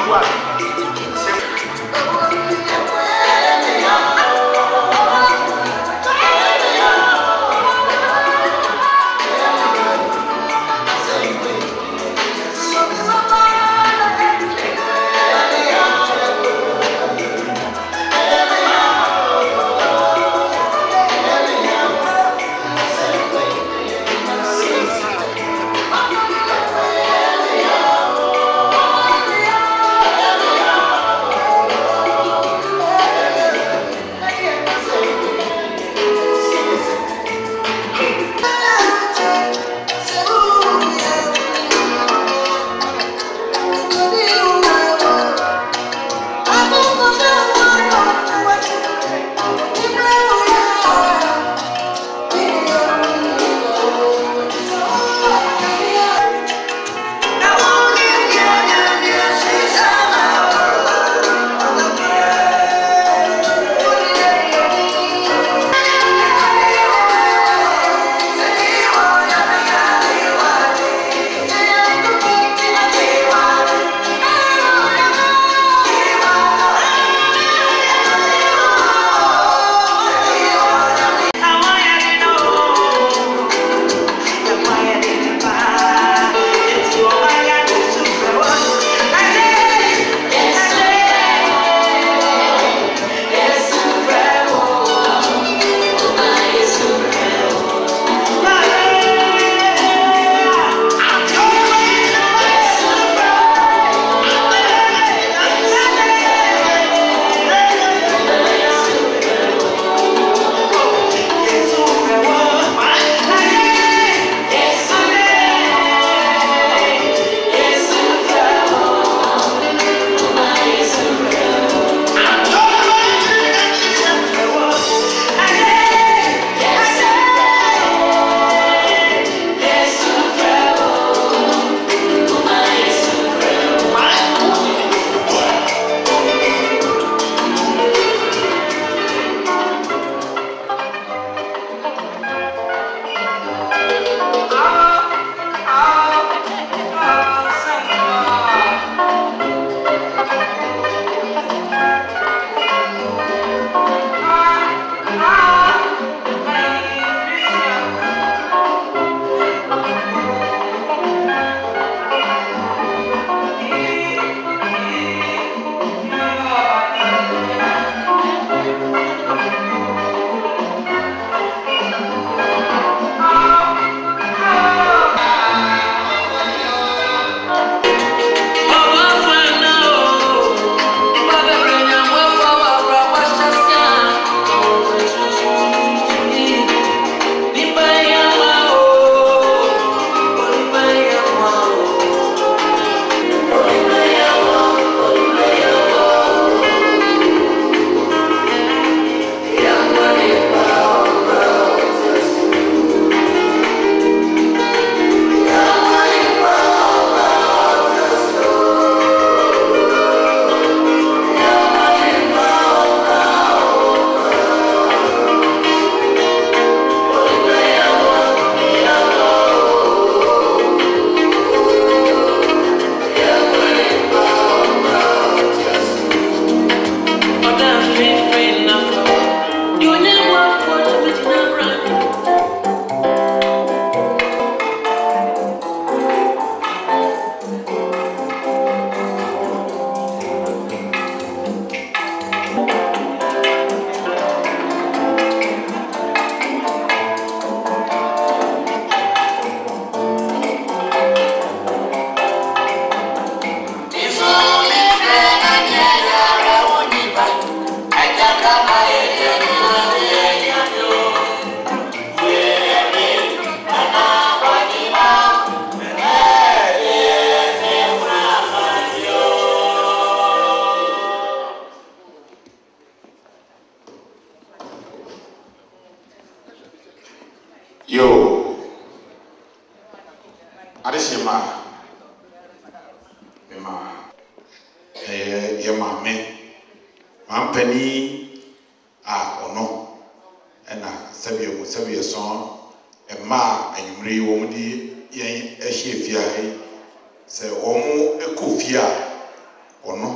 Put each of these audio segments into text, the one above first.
Ono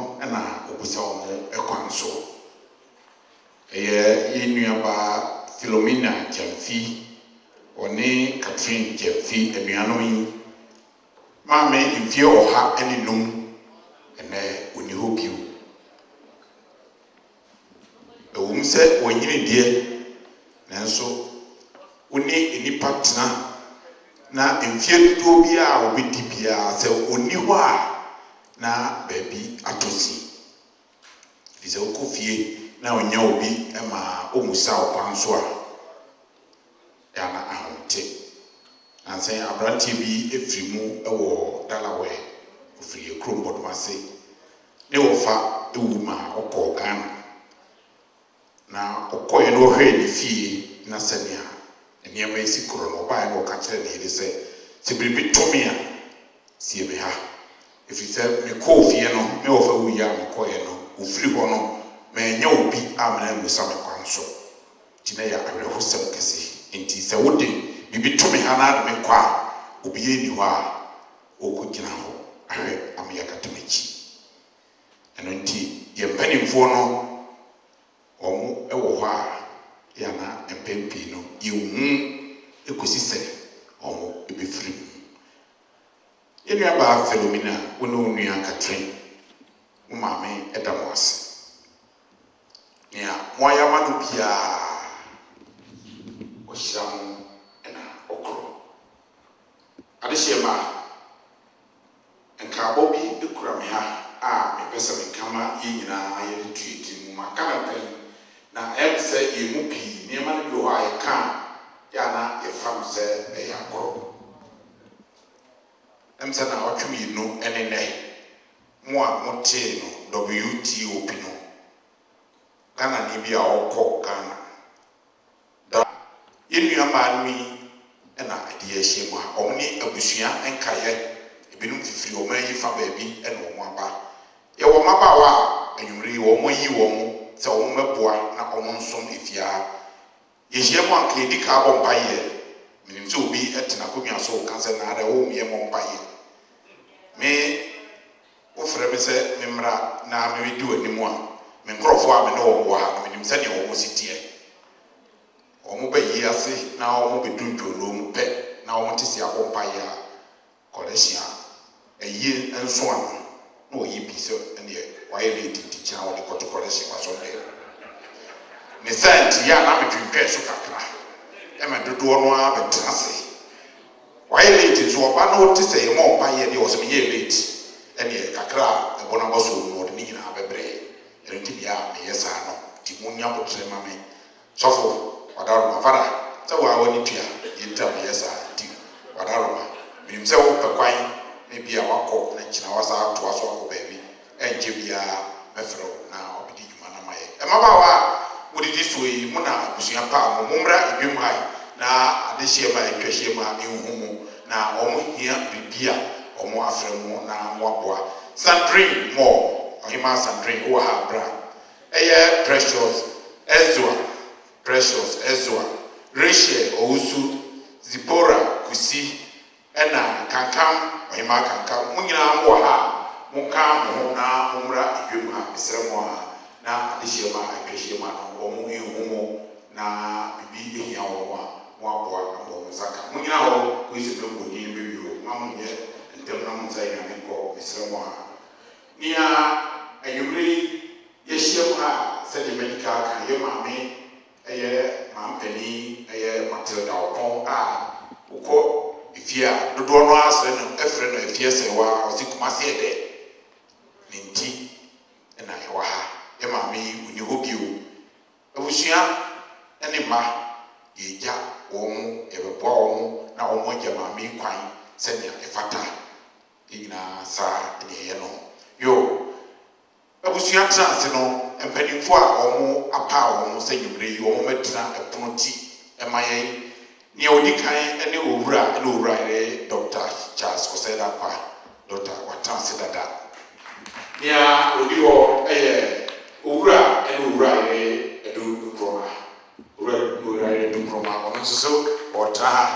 ebusa omo ekwanso Inuaba Philomena Jamfi One Catherine Jamfi Enuanomi Mame Mfie Oha Ene Num Ene Oni ho bio Ewum se onyini die nanso oni enipa tena na mfie dodo bia obedi bia se oni ho a na baabi atosi fize okofie na onya obi ema omusa okwanso a ya na ahonte anse abrantie bi efrimu ewo Delaware ofiri ekrom bodmase ne wofa ewuma okọ Ghana na okoye no hwe ni fie na sania eniema esi kro no ba no ka kire ne ide se biribi tomi a sie be ha efise me ko fie no me wofa wuya me koye no ofiri ho no me nya obi amana musa me kwanso tina ya awerehosem kese enti se wode bibi tomi ha na de me kwa obi eni ho a okugina ho ahwe amya katamachi eno nti ye mpanimfo no omo ewo ho a ya na empempi no yewu ekosise omo ebefiri yenu aba Philomena wono onua Catherine umame edamose nia moya manu bia ohyam ena okro adehema enka bobi ekura me ha a me pese me kama yinyina aye tuiti mu makana pen na emse yemu pi niema ne bi ho aye ka ya na efam se e yakoro emse na otwemi no enene mo a mote no WTOP no Ghana ni bi a okọ Ghana da yenu amanui ena ade ehye mu a omni abusua enkaye ebinum fifiri o man yi fa baabi ena omo aba ye wo mabawa anwumri wo mo yi wo mo se wo meboa na omo nsom efia ye hye mu anka edika bo mpaye minim se obi etena kodwa so kanse na ada wo me mo mpaye me ofre me se memra na me di wanimu a me nkrofo a me no wo ha na minim se ne wo sitie omo ba yi ase na omo bedunjo no mpe na omo tisi akompa ya kolesia eyi enso ano no yi bi so ene why le titi cha wo de koto kolesia waso de me sent ya na me twintwe so kakra e me dodo no a betrase why le titi so oba no tisi e mo pa ye de o so me ye late ene kakra e bona boso no de nyina bebre enti bia me yesa no ti munya botre mame sofo wadaro mafara se wa woni tua yenta me yesa ti wadaro ma minim se wo pekwan ne bia wakọ na kina wasa to aso akọ baabi enje bia mefro na obidi dwuma na maye e mabawa wodi so yi mu na abusua pa mo mumra edwem hai na adehye ma etwehye ma ehumu na omo hia bibia omo afremu na moaboa Sandrine mo ohima Sandrine wo ha bra eye Precious Ezra Rachel Owusu Zipora Kusi ena kankam ohima kankam munyina mo ha munka mo na mumra edwem ha esremo ha na adehye ma etwehye ma no omo ehumu na bibi ehia wo moaboa amo zaka munyina ho ko isi blongo ni bebi ho mamunye ntem na munza ina nko esremo ha nia ayumri yeshiem ha se de medical kan ye mame eye mampeni eye Matilda Opon a uko ifia dodo no asre no efre no ifia se wa osi kumase ede ninti na ye wa ha ye mame uni hobio abusua ene ma yeja omo ebebo omo na omo je mame kwan se ne efata ina sa ne ye no yo abusua trans no empanimfo a omo apa omo se nyumre yi omo metra epono ti emaye ne odikan ene owura ene owura ere Dr. Charles Oseda kwa Dr. Watansi dada nia odi ho owura ene owura ere edu kroma owura ere edu kroma ono so otra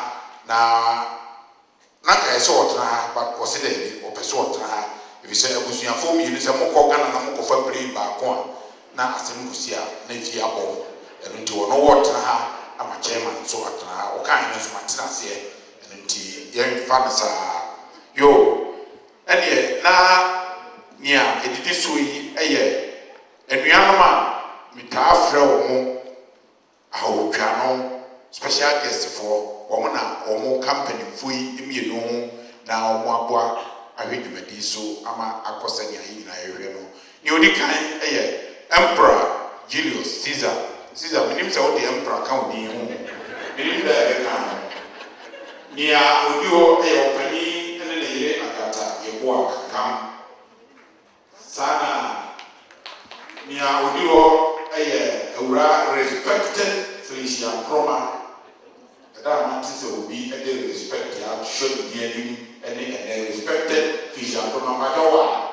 na ka so otra but Oseda ni opeso otra if you say abusua fo mi ni se mokọ Ghana na mokọ fa fabri baako na asem kusia na fi abo eno nti wono wotena ha ama chairman so atena ha o kan ne so matena se eno nti yen fa na sa yo ene na nia edidi so yi eye enuanom a mitafra wo mo ahotwa no special guest for wo na wo company fui emienu na wo aboa ahwedwumadi so ama akosanya yina ehwe no ni odi kan eye Emperor Julius Caesar minim se wo de emperor kan odi hu minim da kan nia odi ho eye opani ene ne yire agata yeboa kam sana nia odi ho eye ewura respected Felicia Chroma that man is obi e dey respect ya show the name and respected Felicia Chroma majowa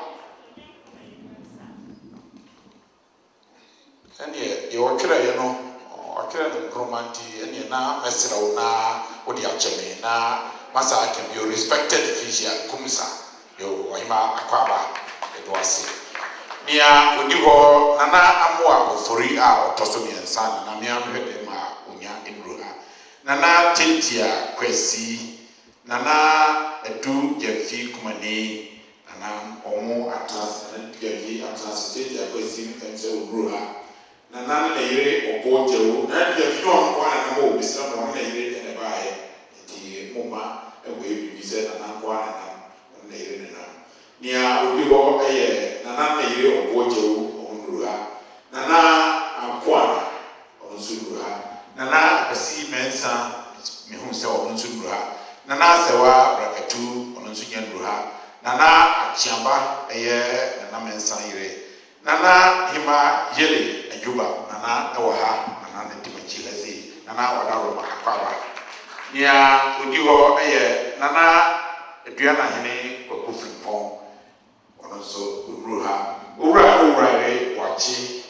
and ye o kira ye no o kira the Chroma nti and na mesra na odi acheme na masa can be respected Felicia Kumsa yo ohima akwaba edo ase nia odi ho nana amoa ofori a otoso miensa na mia hwede ma onya enruha nana tentia kwesi nana edu jefi kumani nana omo atlas na jefi atlas tentia kwesi mpense enruha nana na yire obojewo na jefi no kwa na mo bisra mo na yire ne baaye nti moma ewe bibise nana kwa na yire ne na nia odi ho nana na yire obojewo onruha nana akwa onsuruha nana asi mensa mehu se onsuruha nana sewa brakatu onsunyanruha nana achiamba nana mensa yire nana hima yele ajuba nana ewaha nana ntimachi lezi nana wadaro makakwaba nia odi ho nana eduana hene kokufrimpo so uruha urare wachi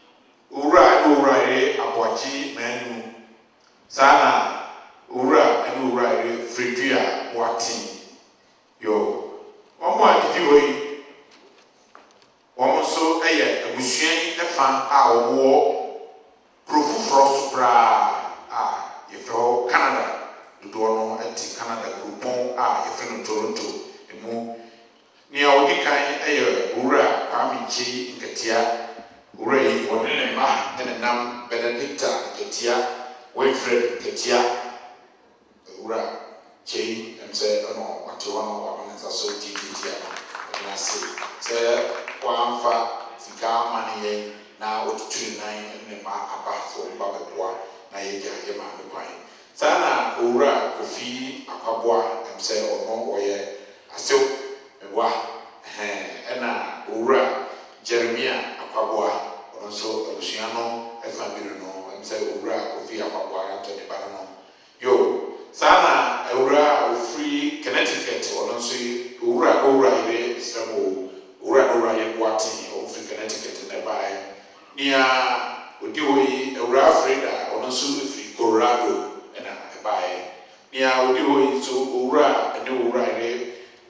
urare abwachi menu sana urare fritua wati yo omo adidi hoyi omo so abusuan efa a owo profu frostbra yefro Canada do no enti Canada groupon yefro Toronto emu ni odi kan ura kwamichi nketia ura yi onene ma enenam Benedicta nketia Wilfred nketia ura chei emse ono watiwa no wabanza so titia na se kwamfa sika mani na otuturi nan ene ma abaso babeboa na yeja yema mekwan sana ura Kofi Akwaboa emse ono oye asew wa ena ura Jeremia Akwaboa onso abusiano efamiru no emse ura Kofi Akwaboa to de barano yo sana ura free Connecticut onso ura ile isamo ura ye kwati o free Connecticut ne bae nia odihoyi ura Freda onso free Colorado ena bae nia odihoyi so ura ile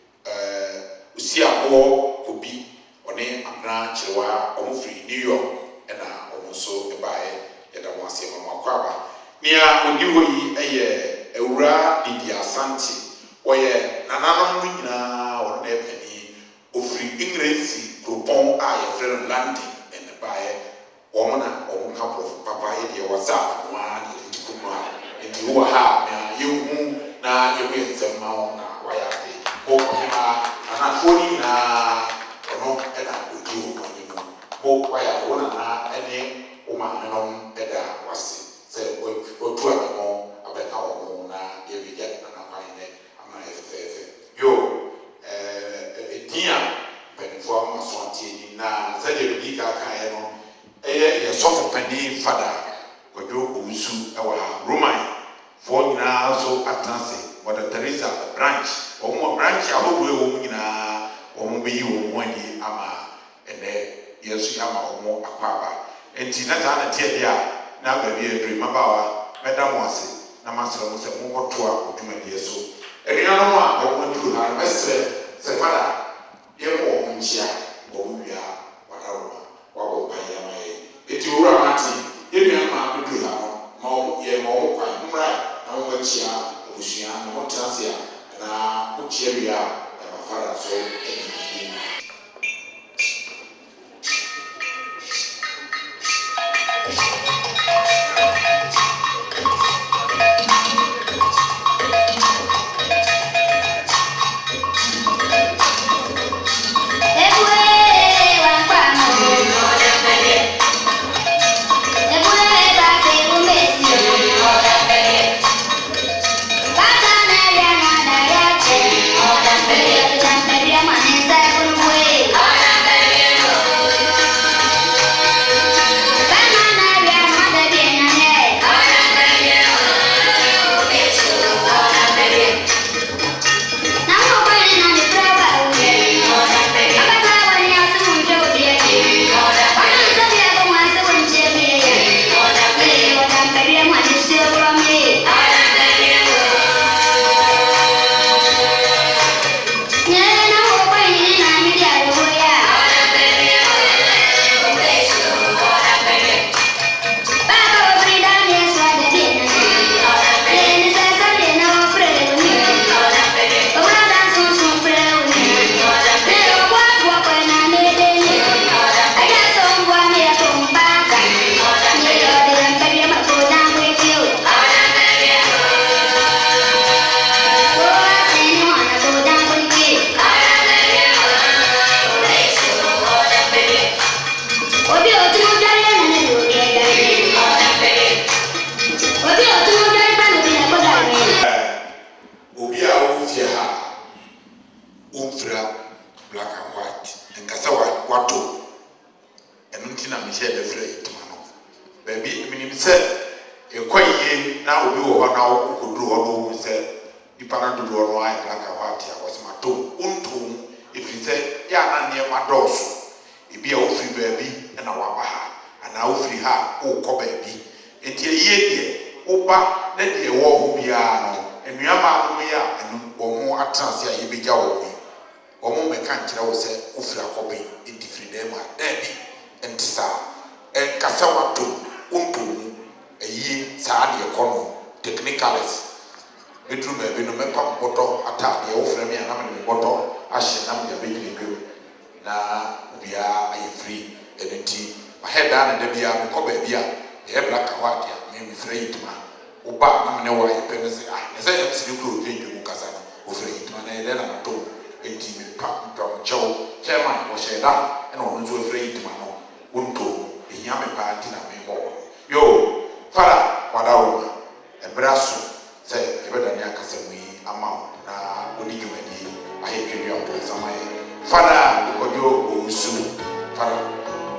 usiabo Kobi one abna chewa omfri New York ena omonso ebae yeda mwase mama kwaba nia odihoyi ewura Lydia Asante oye nananom nyina one epani ofri England groupon yefre London ebae omona omka papa yede WhatsApp wa ntikuma enti huwa ha na yehu na yehu nsema na wayate okoma anafoni na ono eda odi omanimo bo waya wona na ene omanom eda wase se otu amo abeka omo na yebija na kwaine ama efefe yo edia penfo masontie ni na zede bidika kan no ye sofo pandi fada kodo omusu ewa Roman fo nyina so atanse wada Teresa branch omo branch ahodo ewo nyina omo beyi wo ani ama ene yesu ama omo akwaba enti na ta na tie dia na ba bi ebri mabawa medam wase na masra mo se mo koto a odwumadi so eduano mo a omo duru ha mesre se fada ye mo nchia omo wia wada say a now we will now could do all who said the panel do all right like a party was my tomb if you say yeah near my doors it be a free baby and our baha and our free her oh baby it ye oba na de wo ho bia no enuama no ya enu omo atranse a ye beja wo bi omo me kan kire wo se ofira kobe edifiri dem a da bi entisa en kasa wato onto eyi saa de ekono technicals bedru ba bi no me pa boto ata de ofira me na me boto ahye na me be gbe na bia ayi free enenti ma heda na da bia me ko ba bia e black award ya me free itma oba na me wa ye pe se na se ya siri kro dwendwe mu kasa na o free itma na ele na to enti me pa mpam chew chairman wo sheda na o nzo free itma no wonto ehia me pa anti na me mo yo fara wadawo e braso se e be da ni akasa mu ama na odi dwumadi ahe twedwe on samaye fara kojo osu fara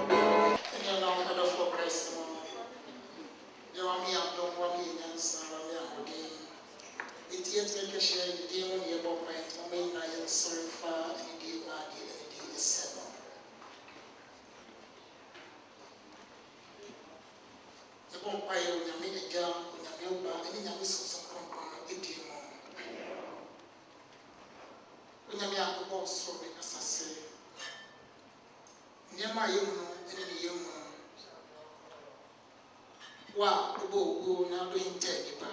Wow, the book now doing 10 nipa.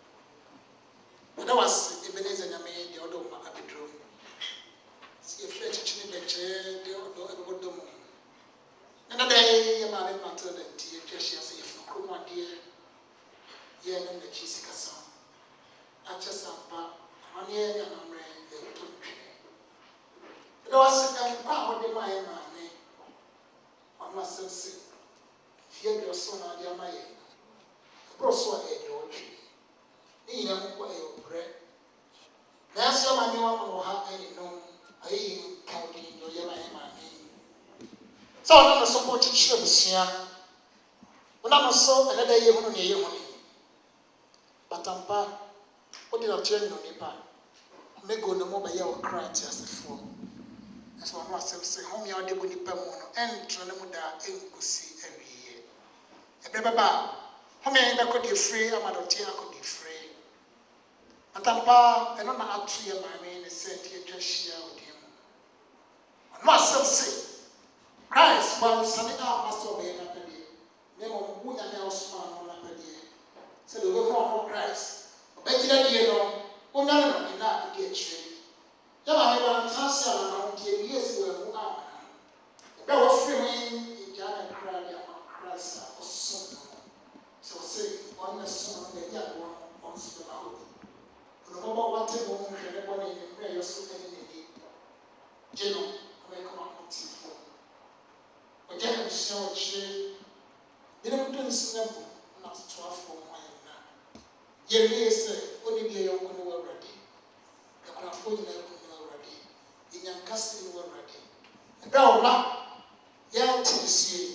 But that was Ebenezer Nyame, the other Abidro. See a French chin the chair, the other Abodom. Another day, your man matter than tea, Cassia say, if you come dear, ye and the cheesy casson. I just am back, I'm here and I'm ready, the little tree. It was a power of my man, I must say, fear your son, I am my. Prosper a George. He never quite your bread. That's your man, you want to have any known. I counting your yellow man. So I'm not supporting ships here. When I'm so another year on a year on it. But I'm bad. What did I tell you on the bad? May go no more by your cry as before. As one was say, home you are the bunny pemono and Tronamuda and Kusi every year. A baby. How many could you free? I'm not here, could be free. But I'm bad, and I'm not tree of my main, said you just share with him. I must say, Christ, while sunny out must obey an appeal. Name of who and else man on appeal. Said the Lord of Christ. Obey that you know, who none of that dear tree. Yama, I want to answer around 10 years ago. Who are they were free in Jana Crowd, Christ, or something. So say, one lesson on the young one on the mouth. No more one table, everybody in prayer, so many. General, I come out with you. Again, I'm so true. You don't do this simple, not 12 for mine now. Ye say, only be a young one already. The craft would never already. In your castle already. And now, yeah, to see.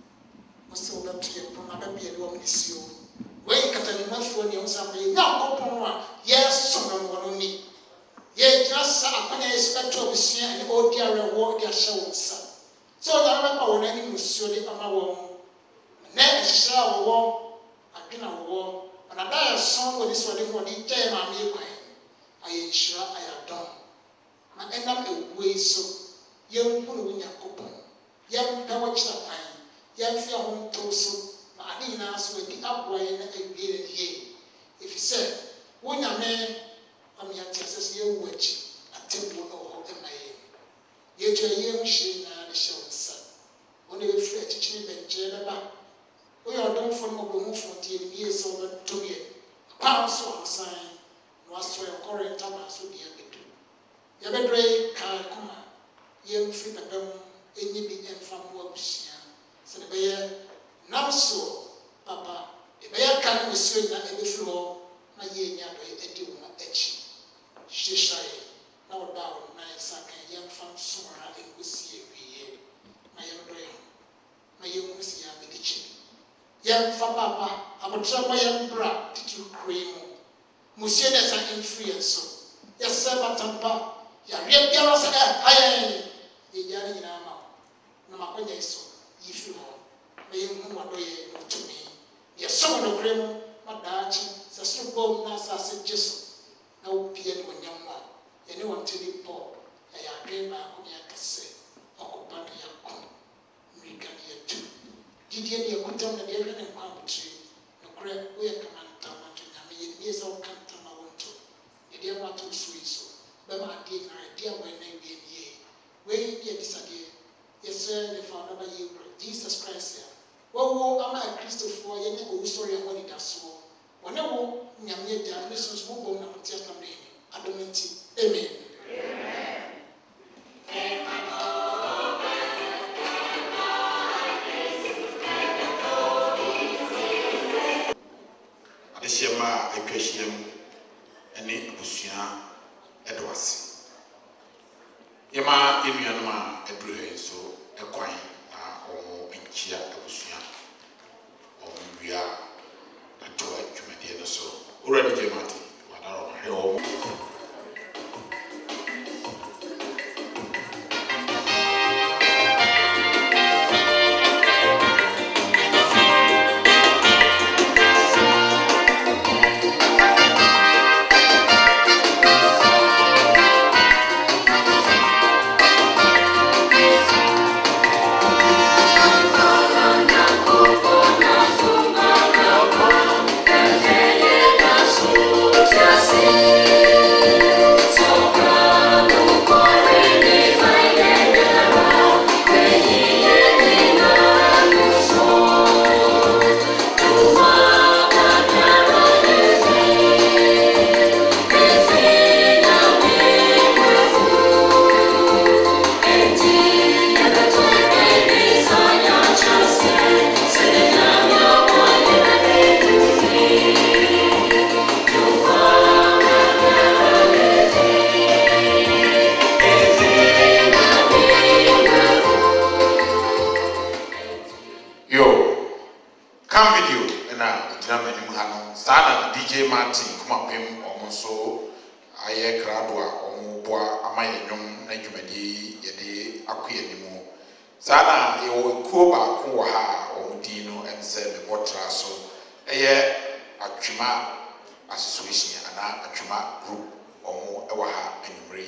So that you can be a woman is you. When Catalina for you somebody now open yes, someone only. Yet just a penny expect to be seen and all their reward their shows. So that I remember when any monsieur de Amawon. Next shower war, I've been a war, and I die a song with this one for the time I'm here. I am sure I have done. I end up a way so young woman in your coupon. Young power chat time. Yamfia home toso, I didn't ask with the upway and a beard here. If you said, when a man, I'm your Texas, you witch, a temple or in my aim. Yet your young sheen and the show son. Only a free teaching and jail about. We are done for no room 14 years over 2 years. A pound so sign was to a current Thomas with the Abitu. Yabedre, Kalakuma, young free Babam, any big and from Wobsia. So the bear now so, Papa, the bear can be seen at the floor, my year, a deal, etching. She shy, now down, my son, young from Summer, and we see every year. My young brain, my young Missy, and the kitchen. Young yɛn fa papa abotra ma yɛn bra titi kure mu musie ne sa influence so yɛsɛ batampa yɛareɛ biara sɛ ayɛn yɛyare nyinaa ma na makonya so yifi hɔ na yɛhu wadɔyɛ ntumi yɛsɔ no kure mu madaakye sɛ soro bom na asase gye so na wopie ne monyam a yɛne wɔn tiri bɔ ɛyɛ adwene baako ne yɛkɛsɛ ɔkɔba no yɛko mmirika ne yɛtu gyidie ne yɛkutam na deɛ ɛhwɛ ne nkwa abotire nokorɛ woyɛ kamantam anto nyame yɛnnie sɛ woka ntam na wonto yɛdeɛ mo ato so yi so bɛma adeɛ nyinaa ɛdeɛ a wɔɛna wie nie wei yɛ bisadeɛ yɛsrɛ ne fa ɔdaba yɛwura Jesus Christ a wɔwo ama akristofoɔ yɛne owusɔre a wɔnidasoɔ wɔne wo nyame agya ne so so wobom na mote atam dɛ adom nti amen. Adesiema atwahyiam ne abusua ɛdo ase yɛma enuanom a aduru ha so ɛkwan na ɔmo nkyia abusua ɔmo wia ato adwumadeɛ no so ɔwura de gyemate wadaro hwɛ ɔmo DJ Martin kuma pem omonso aye krado a omoboa amayenwom na dwumadi yede akoyanimu sana ye kuo ba ko wa ha omudi no emse me botra so eye atwema association ana atwema group omo ewa ha anumre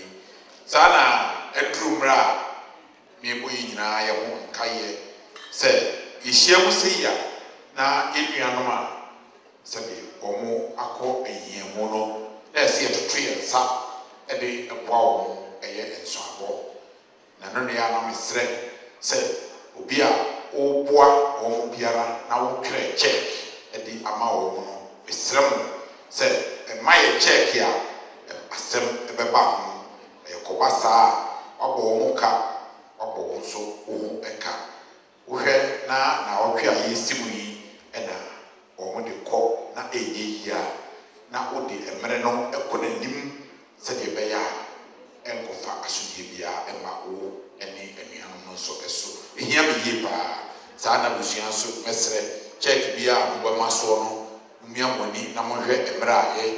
sana edrumra me boyi nyina ye ho nkaye se yehia mu seya na enuanom a sabi omo akọ eyiemu no na ese etoto yensa ede eboa omo eye enso abo na no ne ya na mesre se obi a oboa omo biara na wo twere check ede ama omo no mesre mo se emaye check ya asem ebeba ho ekoba saa wabo omo ka wabo nso wo eka wo hwe na wotwe a yesimu yi ena omo de ko na enyia na odi emere no ekonanim se de be ya enkofa asudie bia ema wo eni enuanom no so eso ehia me yie pa saa na busua so mesre check bia mo maso no mmia moni na mo hwe emere a ye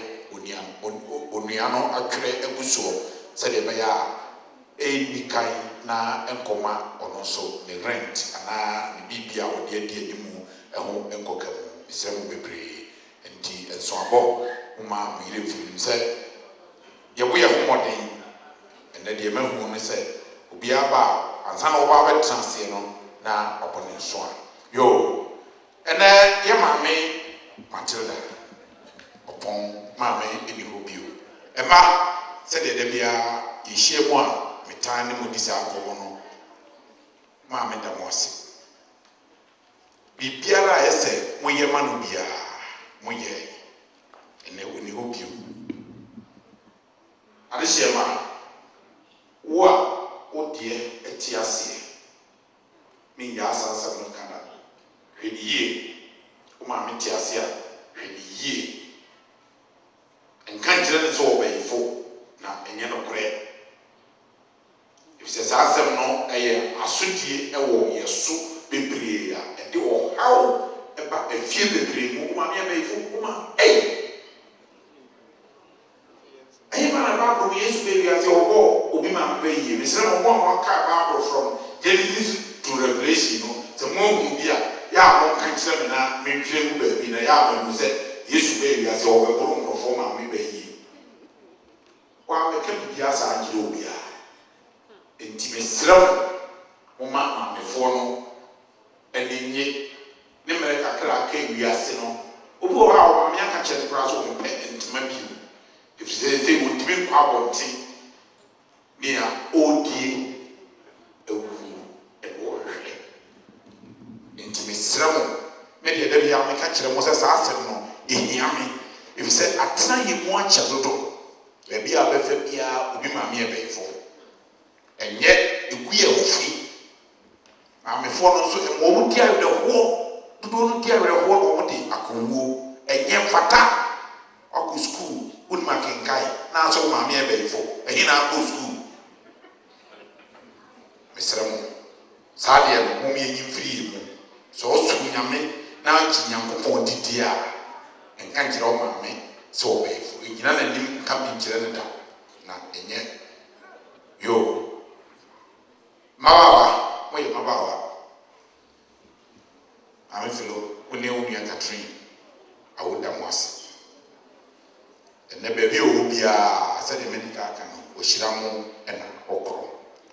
onuano atwere eguso se de be ya eni kai na enkoma ono so ne rent ana ne bibia odi adi animu eho enkokamu isemu bebre enti enso abo uma mire filim se ye boye homoden ene de mahu no se obi aba ansa na oba betrase no na opone so a yo ene ye mame Matilda opon mame eni hobio ema se de bia yehie mu a metan ne modisa akowo no mame da moase bibiara ese moye manu bia moye ene woni hobio adesiema wo a odie etiase mi ya asansa no kana hwediye o ma me tiase a hwediye enkan jira ne so obayifo na enye no kore ifse sasem no eye asudie ewo yeso bebre ya ede o hawo eba efie bebre mu maame abeifo kuma Ayi mana Bible Yesu be wiase obo obi ma be yi me sere mo aka Bible from Genesis to Revelation no se mo hu bia ya mo kan sere na me twa mu ba bi na ya ba mu se Yesu be wiase obo boro nkrofo ma me be yi wa me ka bia sa agire obi a enti me sere mo ma fo no enye ne mere kakra ka wiase no obi o ha o ma me aka kire kra so mo pe entima bi if they would be quality near OD a word. Intimate Sram, maybe a baby army catcher was as Arsenal in Yami. If you said, I tell you, watch a little, maybe I'll be my mere bayful. And yet, if we are free, I'm a follow so a moment dear with a war, don't dear with a war over the Akumu, and yet Fata, Aku school. Makinkai, now so mammy bayful, and in our school. Mr. Sadia, whom you free, so soon yammy, now Jinyam for Didia, and can't you all mammy, so bayful. You know, and him coming to the not in yet. Yo, Mawa, wait, Mawa. I'm a fellow, when you only a Catherine, I would have was. Na baby o bia say the medical kan o hiramu na okro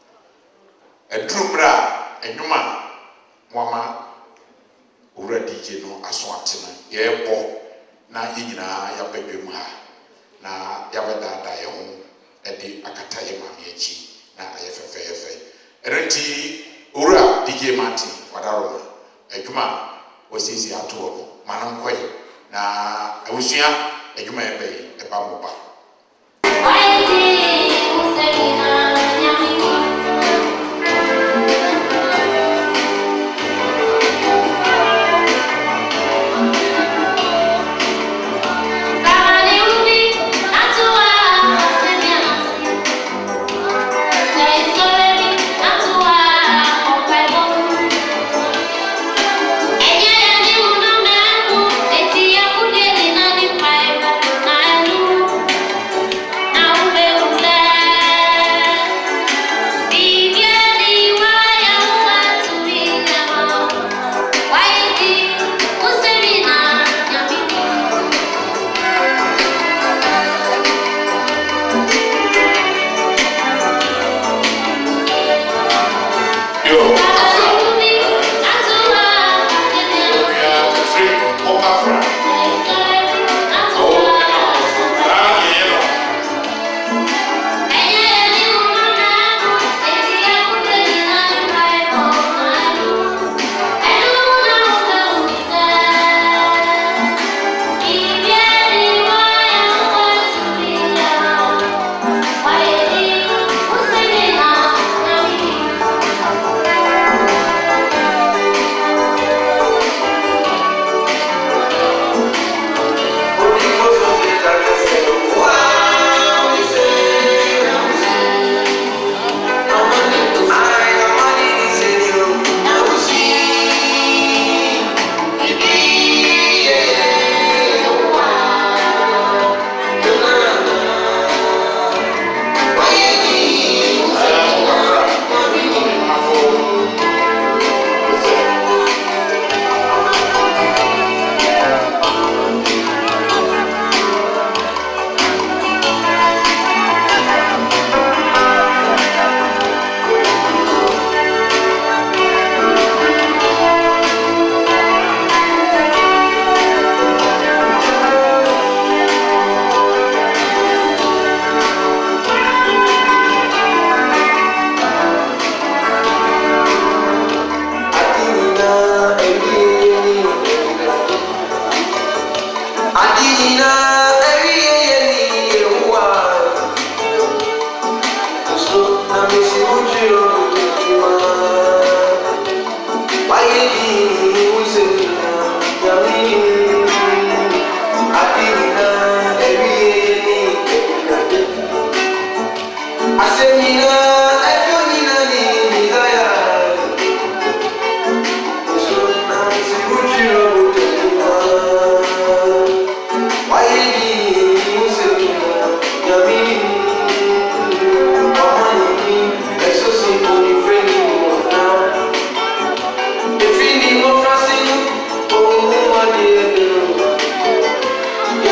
edrumra enwuma mama owura DJ no aso atena ye bo na yina ya bedwem ha na ya bedada ye ho edi akata ye mama echi na aye fefefe erenti owura DJ Martin wadaroma edwuma osisi ato manonkoy na awusua edwuma ebe Bamuba. Now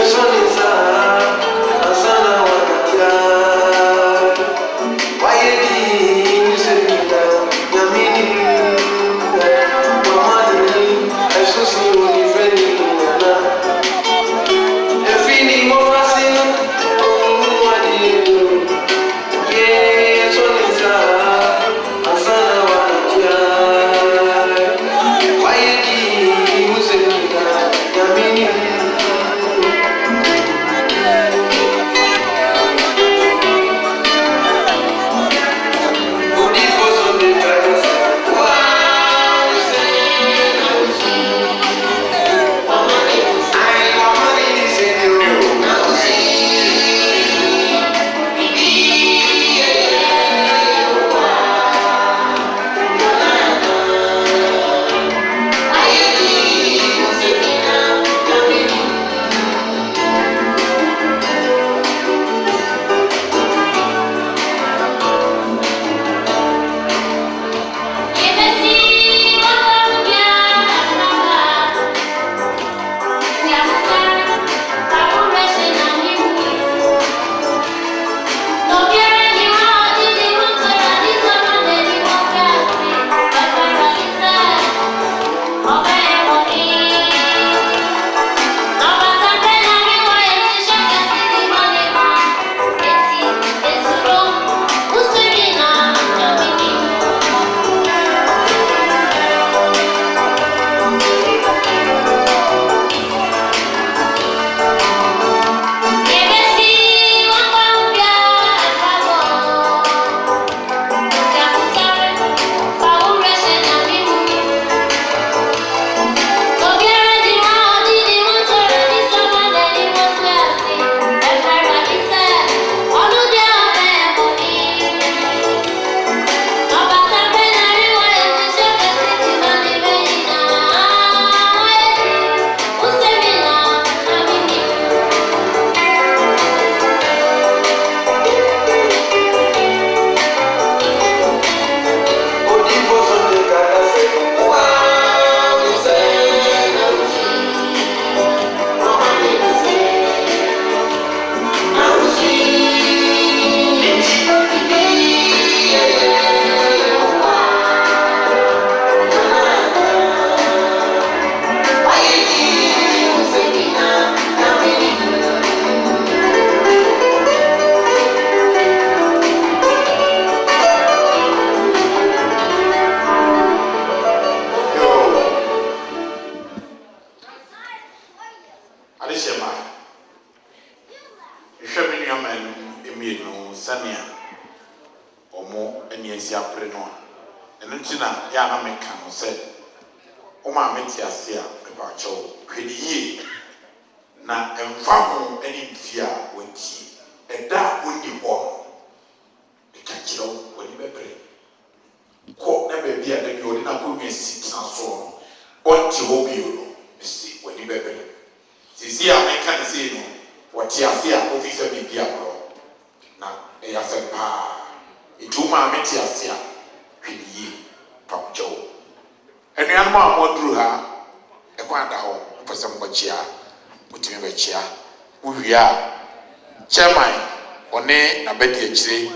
Chairman, one na bedi echire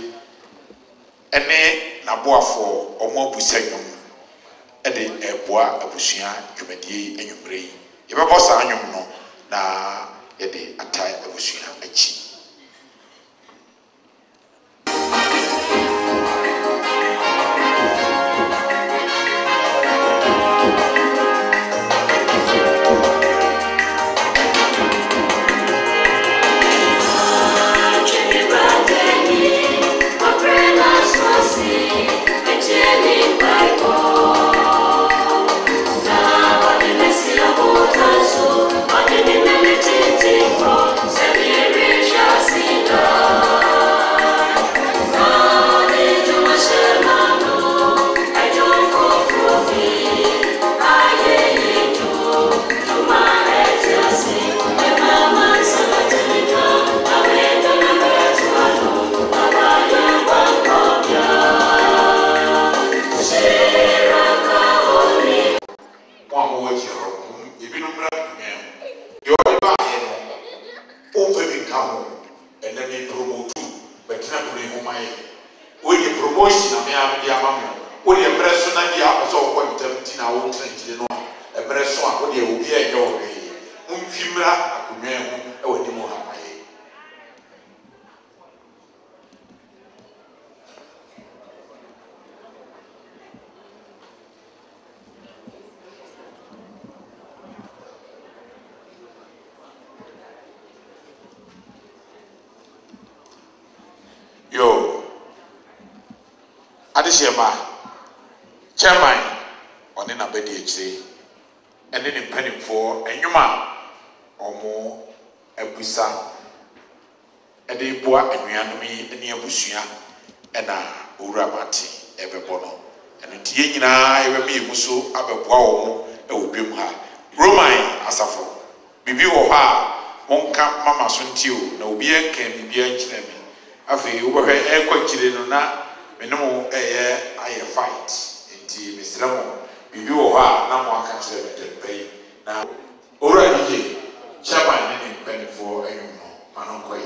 ene na boafo omo busanyum ede eboa abusua dwumadie enwumre yi yebebo sa anwum no na yede atai abusua achi So, I didn't meditate for 7 years. na wo trenchire no a emre so a wo de obi enye wo hwe untwimra akonwa ho e wadi mu hamaye yo adishema chairman one na bedi echi ene ne mpanimfo enwuma omo abusa ede boa anuanom yi ene abusua ena owura mate ebebo no ene tie nyina ebe me emuso abeboa wo e wodwem ha roman asafo bibi wo ha monka mama so ntio na obi enka bibi enkyere me afi wo hwe ekwakyire no na menemo eye aye fight enti mesramo bibi wo ha na mo aka kyere me tempai na ora dije chama ni mpanifo enwuno manonkoi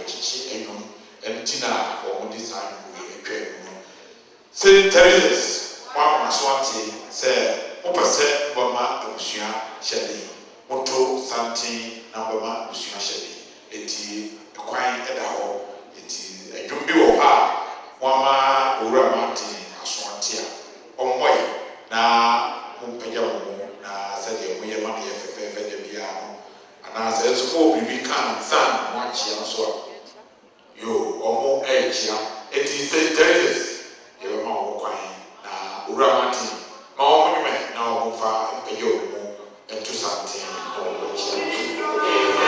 chichi enum entina o design we etwa no St. Teresa's one maswati say opese boma abusua hyede moto santi na boma abusua hyede enti kwan eda ho enti adwum bi wo ha wama owura mati aswati a omoy na mpagya wo na sɛ moyɛ ma yɛ fɛfɛɛfɛ da bia no ana sɛ so bibi kan san mo akyia so yo omo ɛkyia enti St. Teresa's yɛ ma wo kwan na owura mati ma wo nyume na wo fa mpagya wo ento santen wo akyia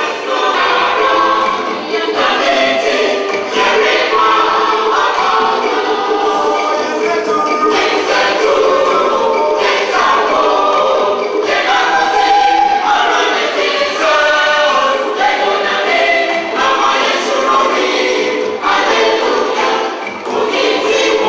Hallelujah.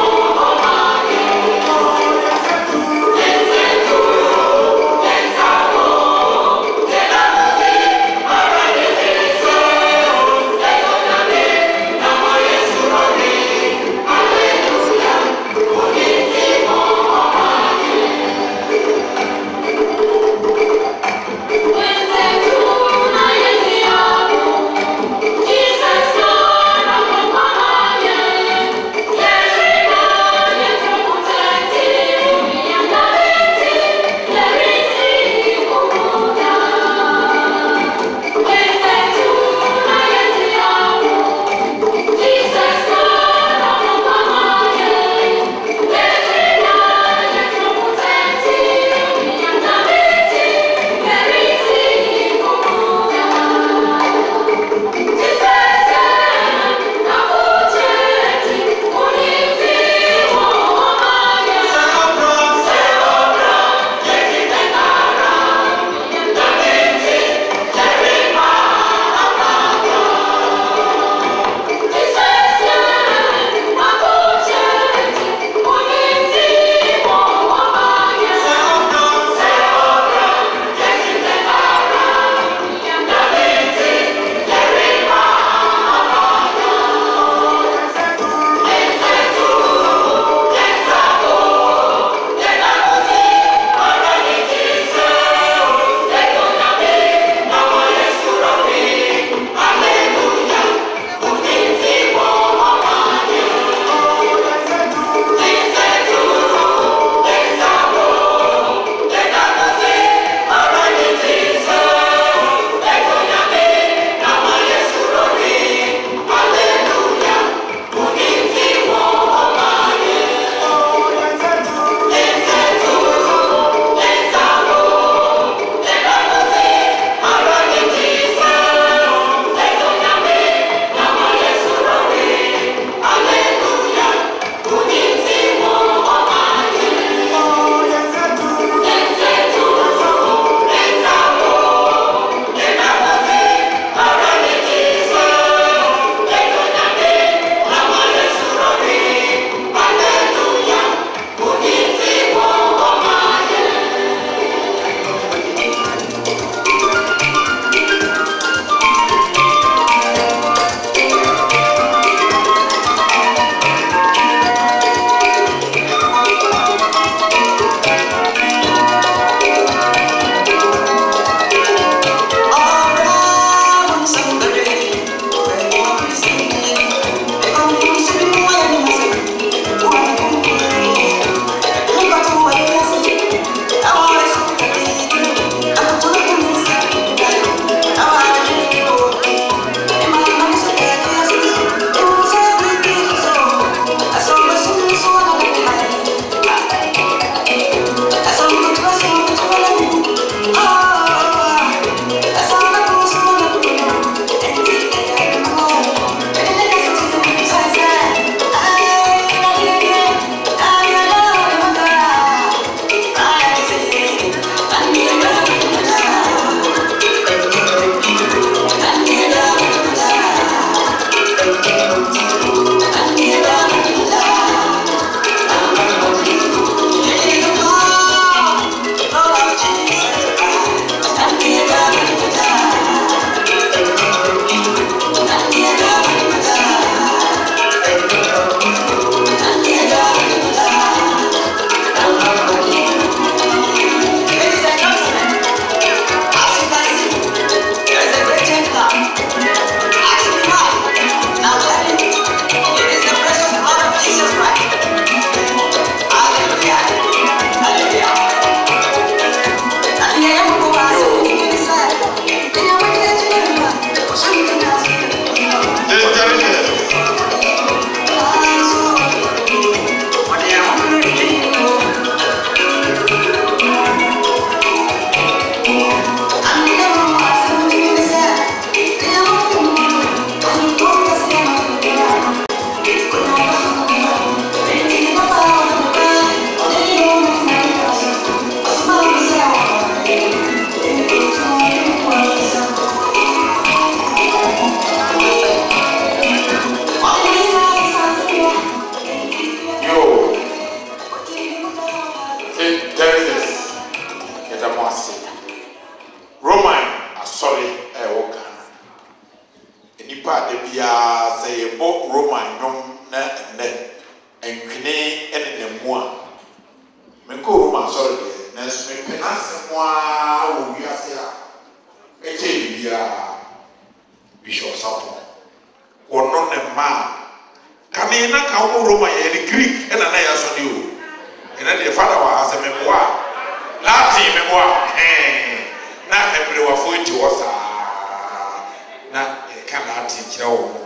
pa de bia say bo Roman nom na enne enkwene ene nemu a me ko Roman sorry de na so me penase mo a wo wiase a eche bia Bishop Sapo ono ne ma kame na ka wo Roman ye Greek ena na ya so de o ena de father wa ase me boa Latin me boa na ebre wa fo ti wo sa na can Latin kira wo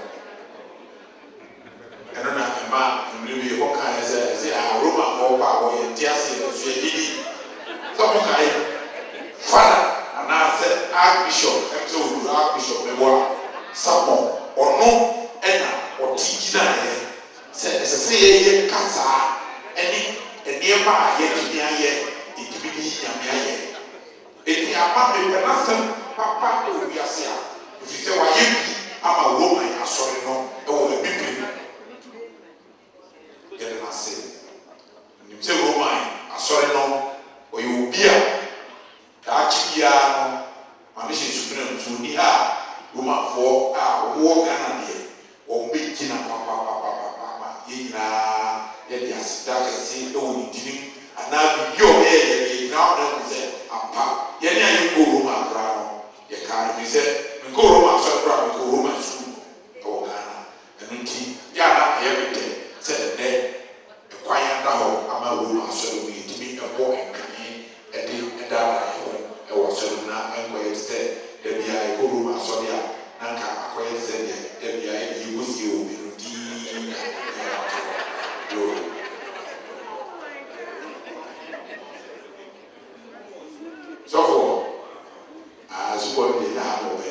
eno na ma mribi ko kan say Roma ko pa wo ye dia se so ye didi so mo kai father ana say archbishop emso archbishop me boa Sapo ono ena o ti gina ye se ye kasa eni eniema ye kinia ye ikibidi nyamia ye eti ama me penasem papa o biase a ifite wa yebi ama Roma asori no e wo le bibiri ye na se ni se Roma asori no o ye obi a da chibia no ma me se supere ntu ni ha Roma fo a wo Ghana de o me gina papa ye na ye dia sida kesi e wo ni dini ana bi yo ye na o na se apa ye ni ayi ko Roma bra no ye ka ni se ko Roma so bra ko Roma su o Ghana enunti ya na ye bete se de kwanya da ho ama Roma so we dimi e bo enkani e de da na ho e wo so na enko ye se de bia ko Roma so dia nanka akoye se de bia e yi wusi o bi so as what they have over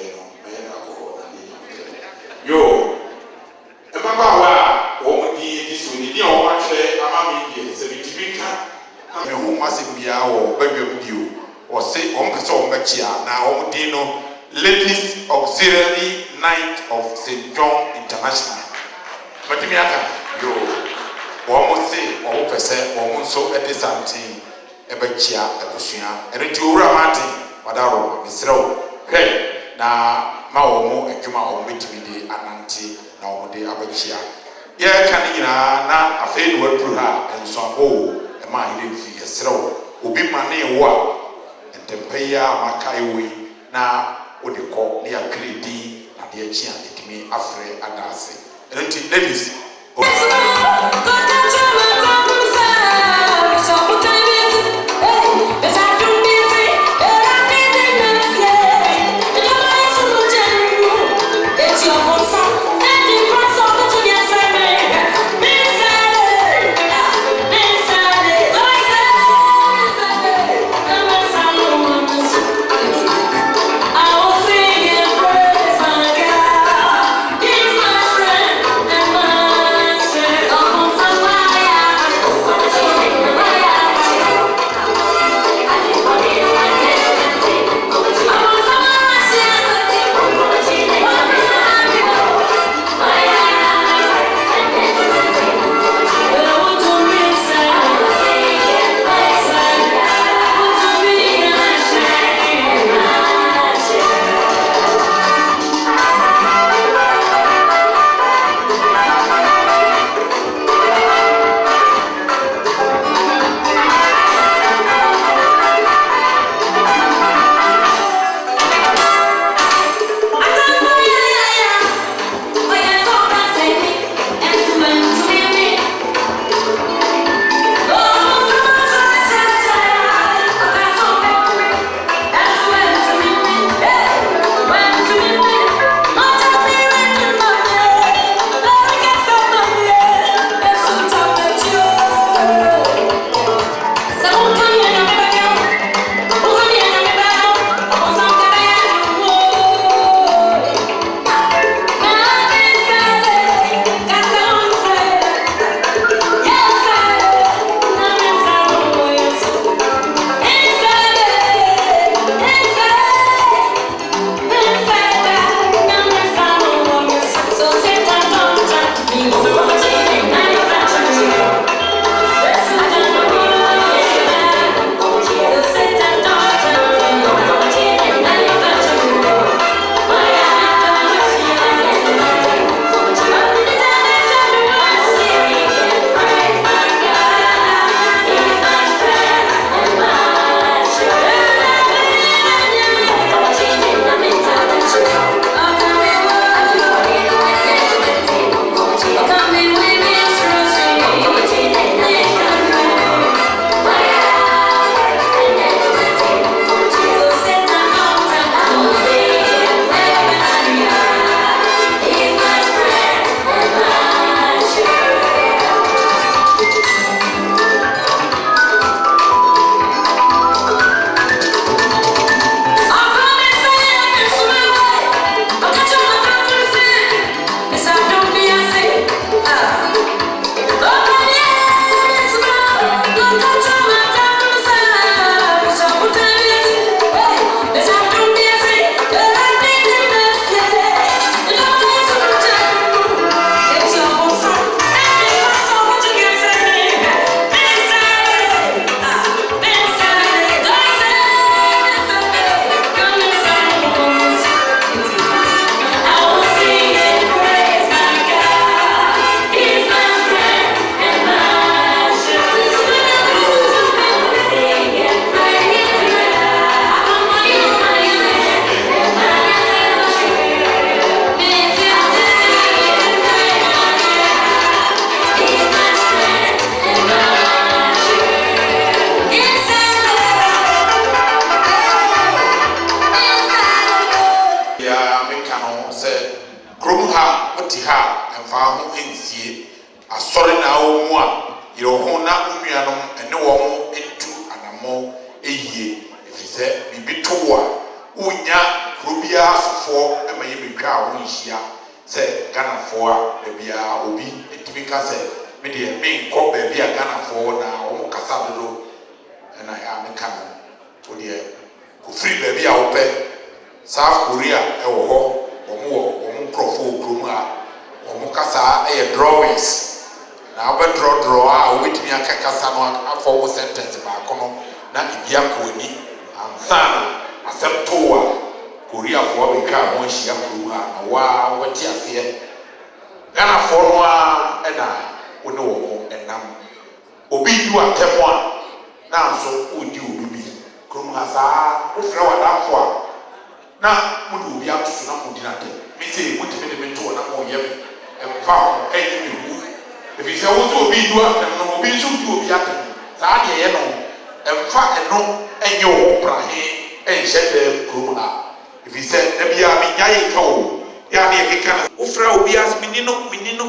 yo e baba wa o di disu ni o wa che ama mi die se bi tibika me hu mase bia wo badwam dio o se o mpese o machia na o di no Ladies Auxiliary Night of St. John International matimi aka yo wo mo se o pese o mo so e de something e ba chia e busua e re ti owura mate wadaro misrew hwe na ma wo mo adwuma o metimi de anante na wo de abachia ye kan nyina na afei no wadru ha enso abo e ma ide fi esrew obi ma ne wo a entempeya makai we na odiko ne akredi na de achia etimi afre adase enti ladies Someone meka no sɛ krom ha oti ha emfa ho ensie asɔre na awo mu a yɛ ho na nnuanom ene wɔn entu anamo eyie efisɛ bibi to a unya krobia afofo ema yɛ betwa a ho nhia sɛ Ghanafoɔ a bia obi etimi ka sɛ me de me nkɔ baabi a Ghanafoɔ na wɔn kasa dodo na ya meka no o de ko free baabi a wopɛ South Korea ɛwɔ hɔ wɔn nkrɔfo krom a wɔn kasa ɛyɛ drawings na wobɛdrɔdrɔ a wobɛtumi aka kasa no afɔ wo sentence baako no na ebi akɔ ani ansa na asɛm to a Koreafoɔ bɛtwa wɔn hyia krom a na waa wɔte aseɛ Ghanafoɔ no a ɛna wo ne wɔn ɛnam obi du atɛm a na nso wodi obi bi krom ha saa wofrɛ w'adamfo a na mo de obi ato so na mo di na de me say mo teme de me to na mo yɛ emfa ho ɛyi me hu ebi sɛ wo so obi du atem no obi so du obi atem saa de yɛ no emfa ɛno ɛnyɛ wo prahe ɛnhyɛ dɛ krom ha ebi sɛ da bia me nyae ka wo ya ne yɛ keka wo fra obi as me ni no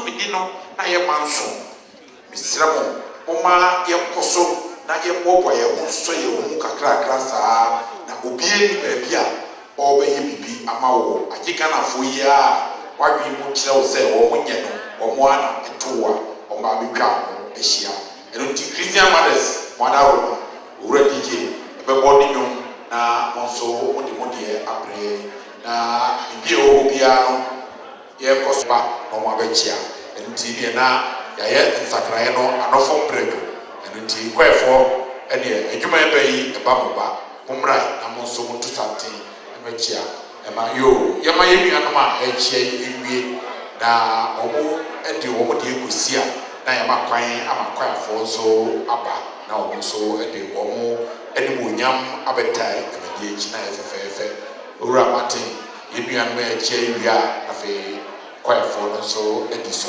na yɛ manso me srɛ mo ma yɛ koso na yɛ bɔbɔ yɛ ho so yɛ ho kakra saa na obi ani baabi a ɔbɛyɛ bibi ama wo agye Ghanafoɔ yi a wadwi mu kyerɛ wo sɛ wɔn nyɛ no wɔn ana ɛto a wɔn abɛtwa ho ahyia ɛno nti Christian mothers mwadaro owura DJ ɛbɛbɔ ne nnwom na wɔn nso wɔde mo deɛ abrɛ na bibi a wɔwɔ biara no yɛkɔ so ba na wɔn abɛkyia ɛno nti deɛ na yɛayɛ nsakraeɛ no anɔfo mprɛdo ɛno nti kɔɛfoɔ ɛdeɛ adwuma ɛbɛ yi ɛba mo ba mommra na mo nso mo to santen ɛmɛkyia ɛma yo yɛma yɛ nuanom a ɛkyia ewie na wɔn ɛde wɔn deɛ kɔsi a na yɛma kwan ama kɔɛfoɔ nso aba na wɔn nso ɛde wɔn animonyam abɛtae ɛmɛdeɛ akyi na yɛ fɛfɛɛfɛ owura maten yɛ nuanom a ɛkyia ewie a afei kɔɛfoɔ no nso ɛdi so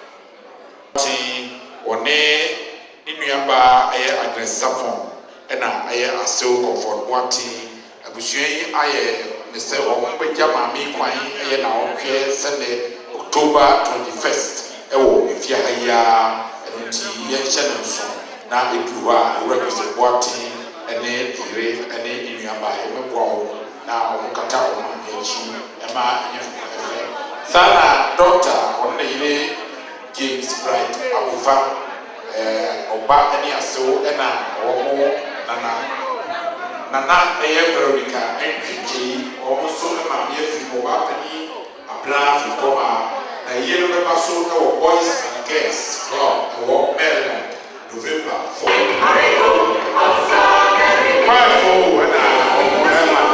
wɔne nuaba ɛyɛ agresafon ɛna ɛyɛ asew comfort wati abusua yi ayɛ ne sɛ wɔn bɛgya maame kwan ɛyɛ na ɔhwɛ sɛnɛ October 21st ɛwɔ efia ha yi a ɛno nti yɛnhyɛ ne nso na eduru hɔ a owura kɛse wati ɛne yere ɛne nuaba ɛmɛboa wɔn na wɔn kata wɔn maame akyi ɛma ɛnyɛ fɛfɛ saa na doctor wɔn ne yere James Bright Abufa ọba ẹni asew ẹna ọmọ nana ẹyẹ Veronica ẹntwitwi ọmọ so ẹma mi efi mu ọba apẹni abira fipọma na ẹyẹ no bẹba so ẹwọ Boys and Girls Club ẹwọ Maryland November 4. Kwafo ẹna ọmọ ẹma.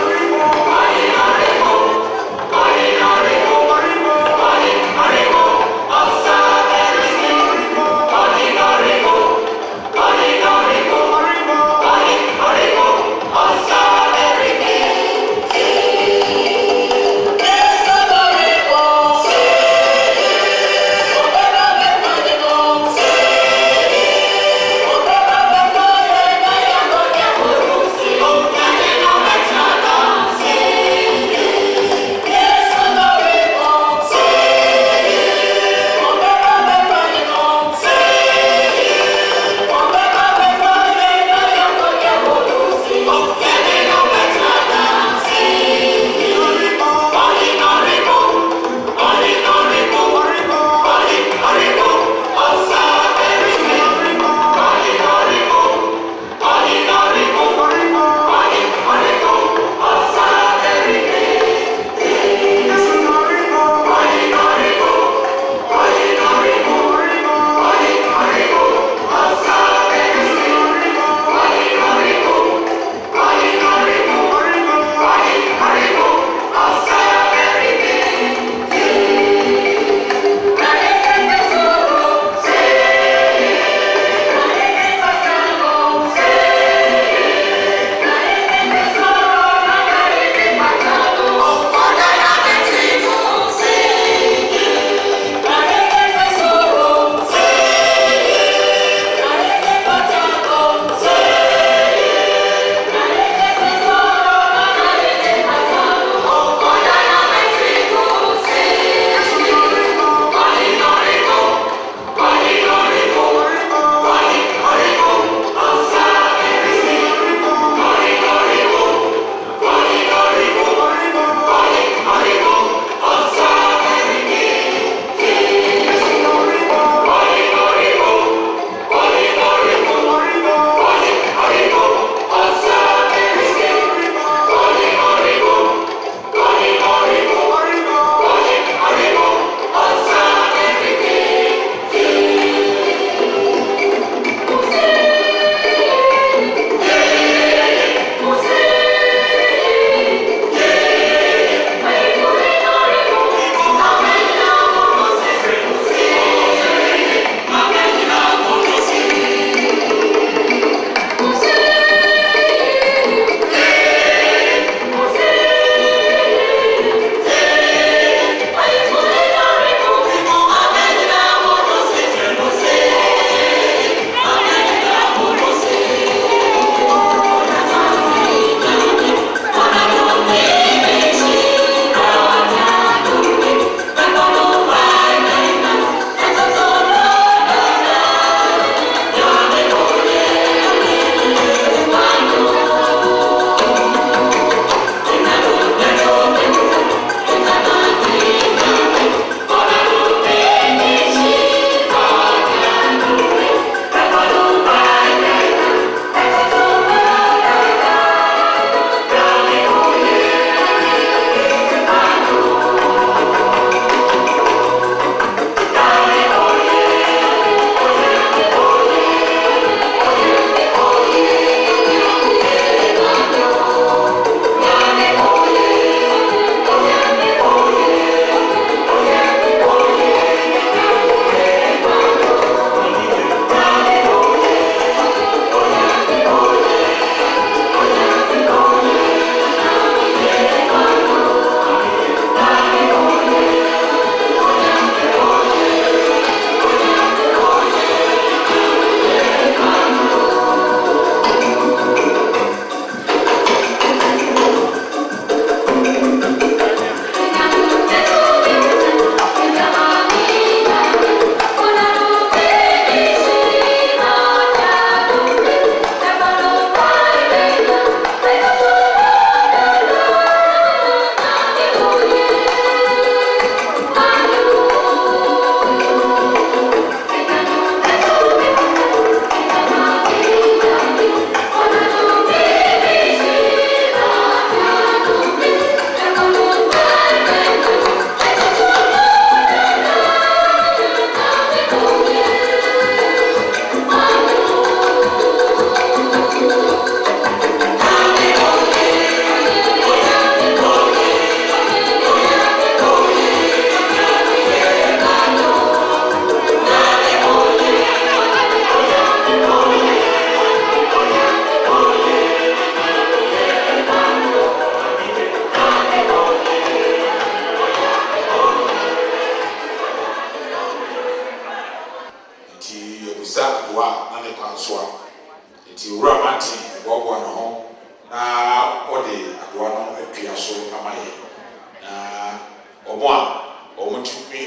Oh,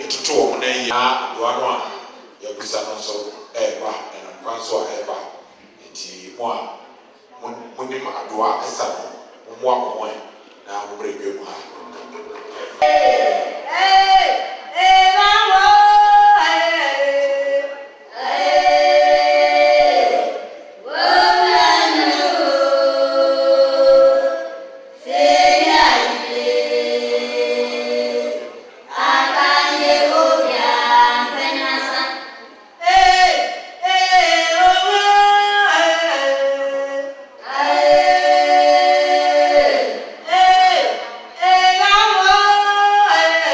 to wo na yi na do ano a ya busa no so ba na kwan so a ba nti mo a mo ni ma adoa esa no mo a mo na mo bre gbe mo ha Hey!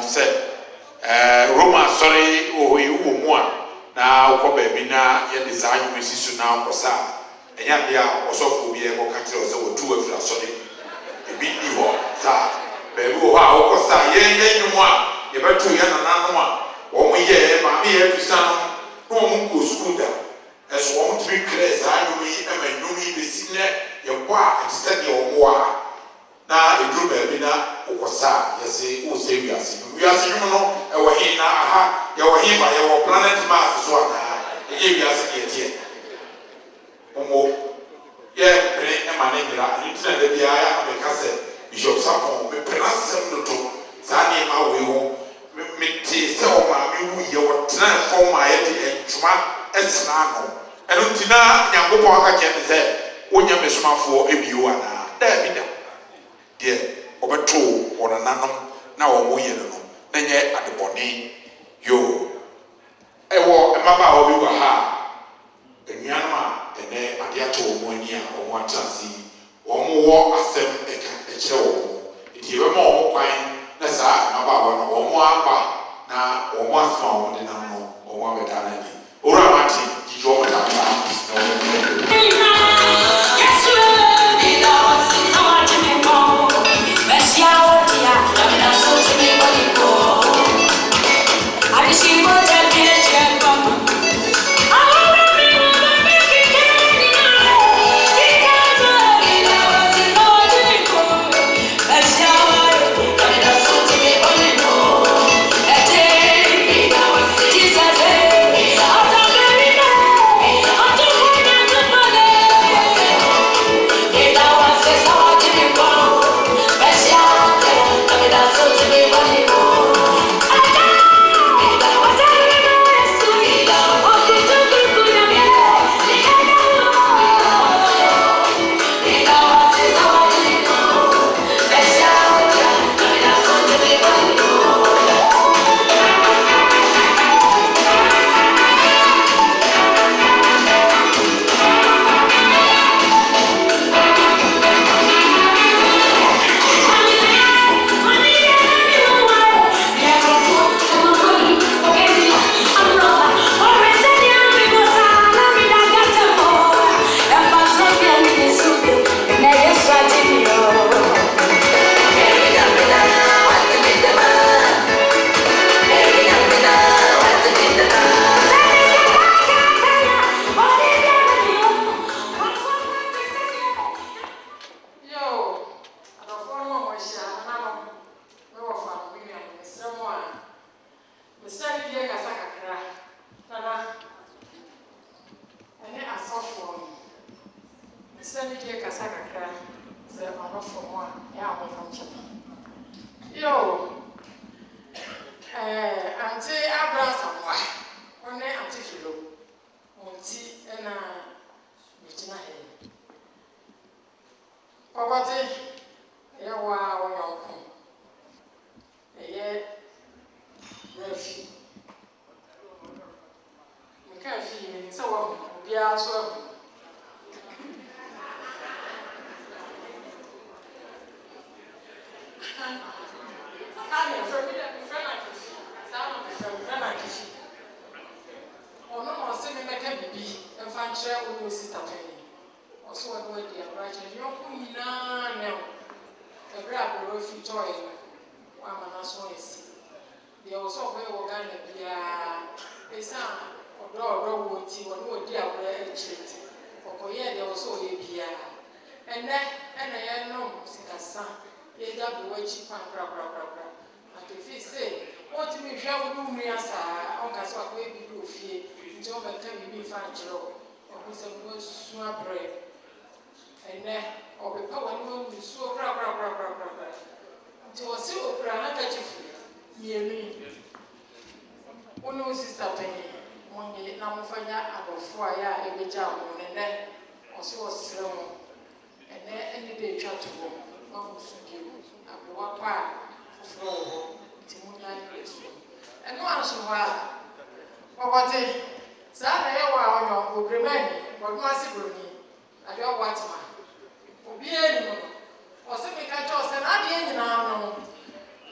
said, Roma, sorry, oh, you were now, go baby, now, your design, Mrs. Now, Cosa, and yet, there was also be able to control so 2 of us, sorry. A bit new, sir. Baby, wow, Cosa, yea, no more. You better 2 years and another one. We hear, Mammy, every son, no one goes scooter. As one 3 class, I know me, and know me, the senior, your wife, said your war. Now, a drew baby now, Cosa, yes, who say we are seeing. We are seeing, no, and we're here now, you were here by your planet Mars, so I gave you as a kid. Omo, yeah, bring a man in the internet, the eye, and the cassette. Bishop Sapon, me pronounce them to Sani, my way home. Me tell my you, your transform my head and Chuma, and Snano. And Untina, Yamuaka can say, when you miss my for a view, and there be there. Dear, over 2 or another, now a way, then yet at the body, yo. Ewo, a mama of you are a Yama, and then a dear to Monia or one chassis, or more as them a show. It is more wine, that's about 1 or more, now or one found in a no or one with an enemy. Or a Martin, you draw it out.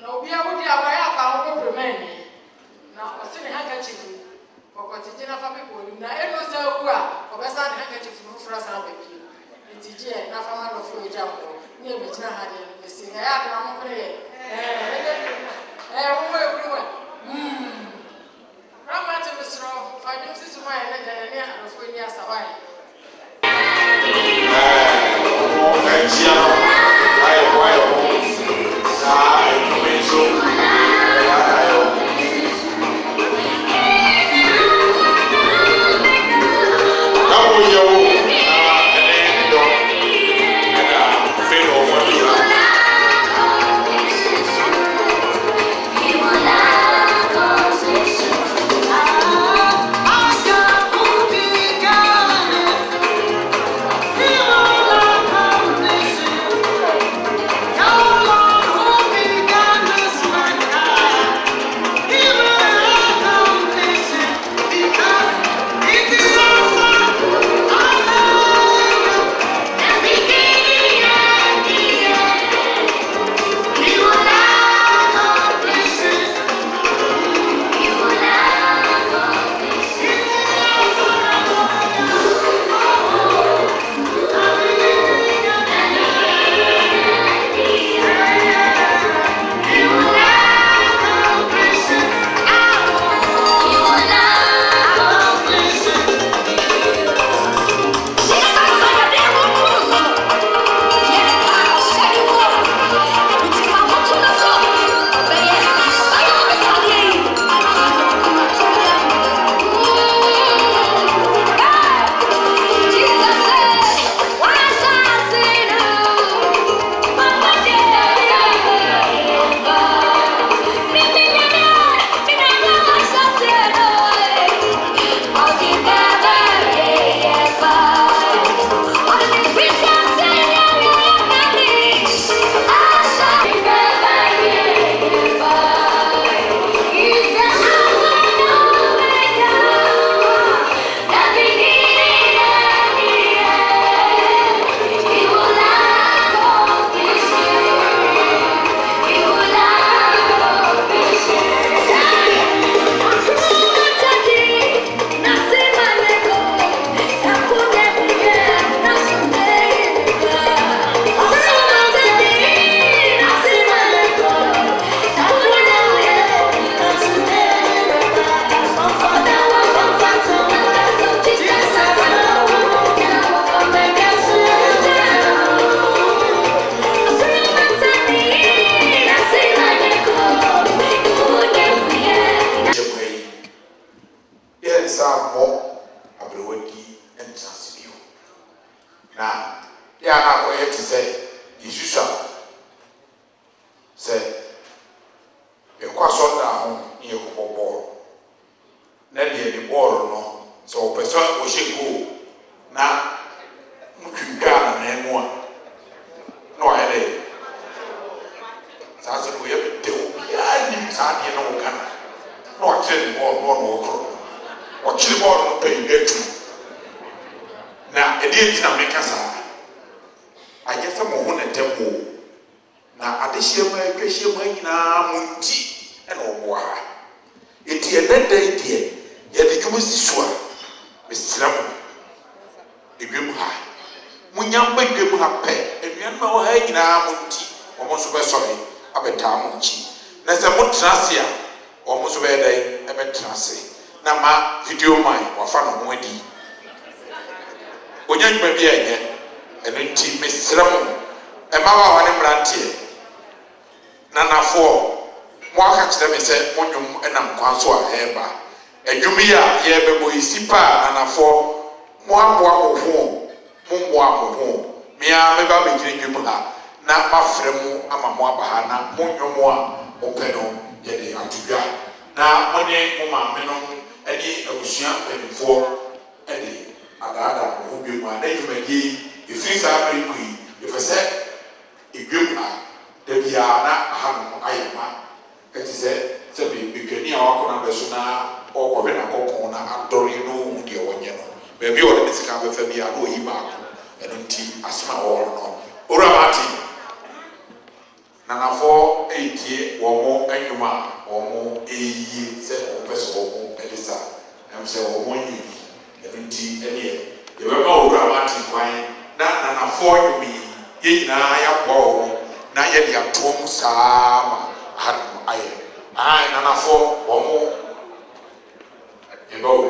No, we are with the Abaya women. Now, a silly handkerchief for Cotina family. Now, it was so well, or best handkerchief for us. It's a Nafama of Full Jumbo. Near which I had a singer. I'm going to Ramata Mr. Finding this way and then of Winia Savai. nanafo etie womo enwuma womo eyi se opeso womo elisa em se womo nyi enti ene ye be ma owura mati kwan na nanafo nyumi ye nyina ya bo na ye dia tom sama hanum aye ai nanafo womo ebo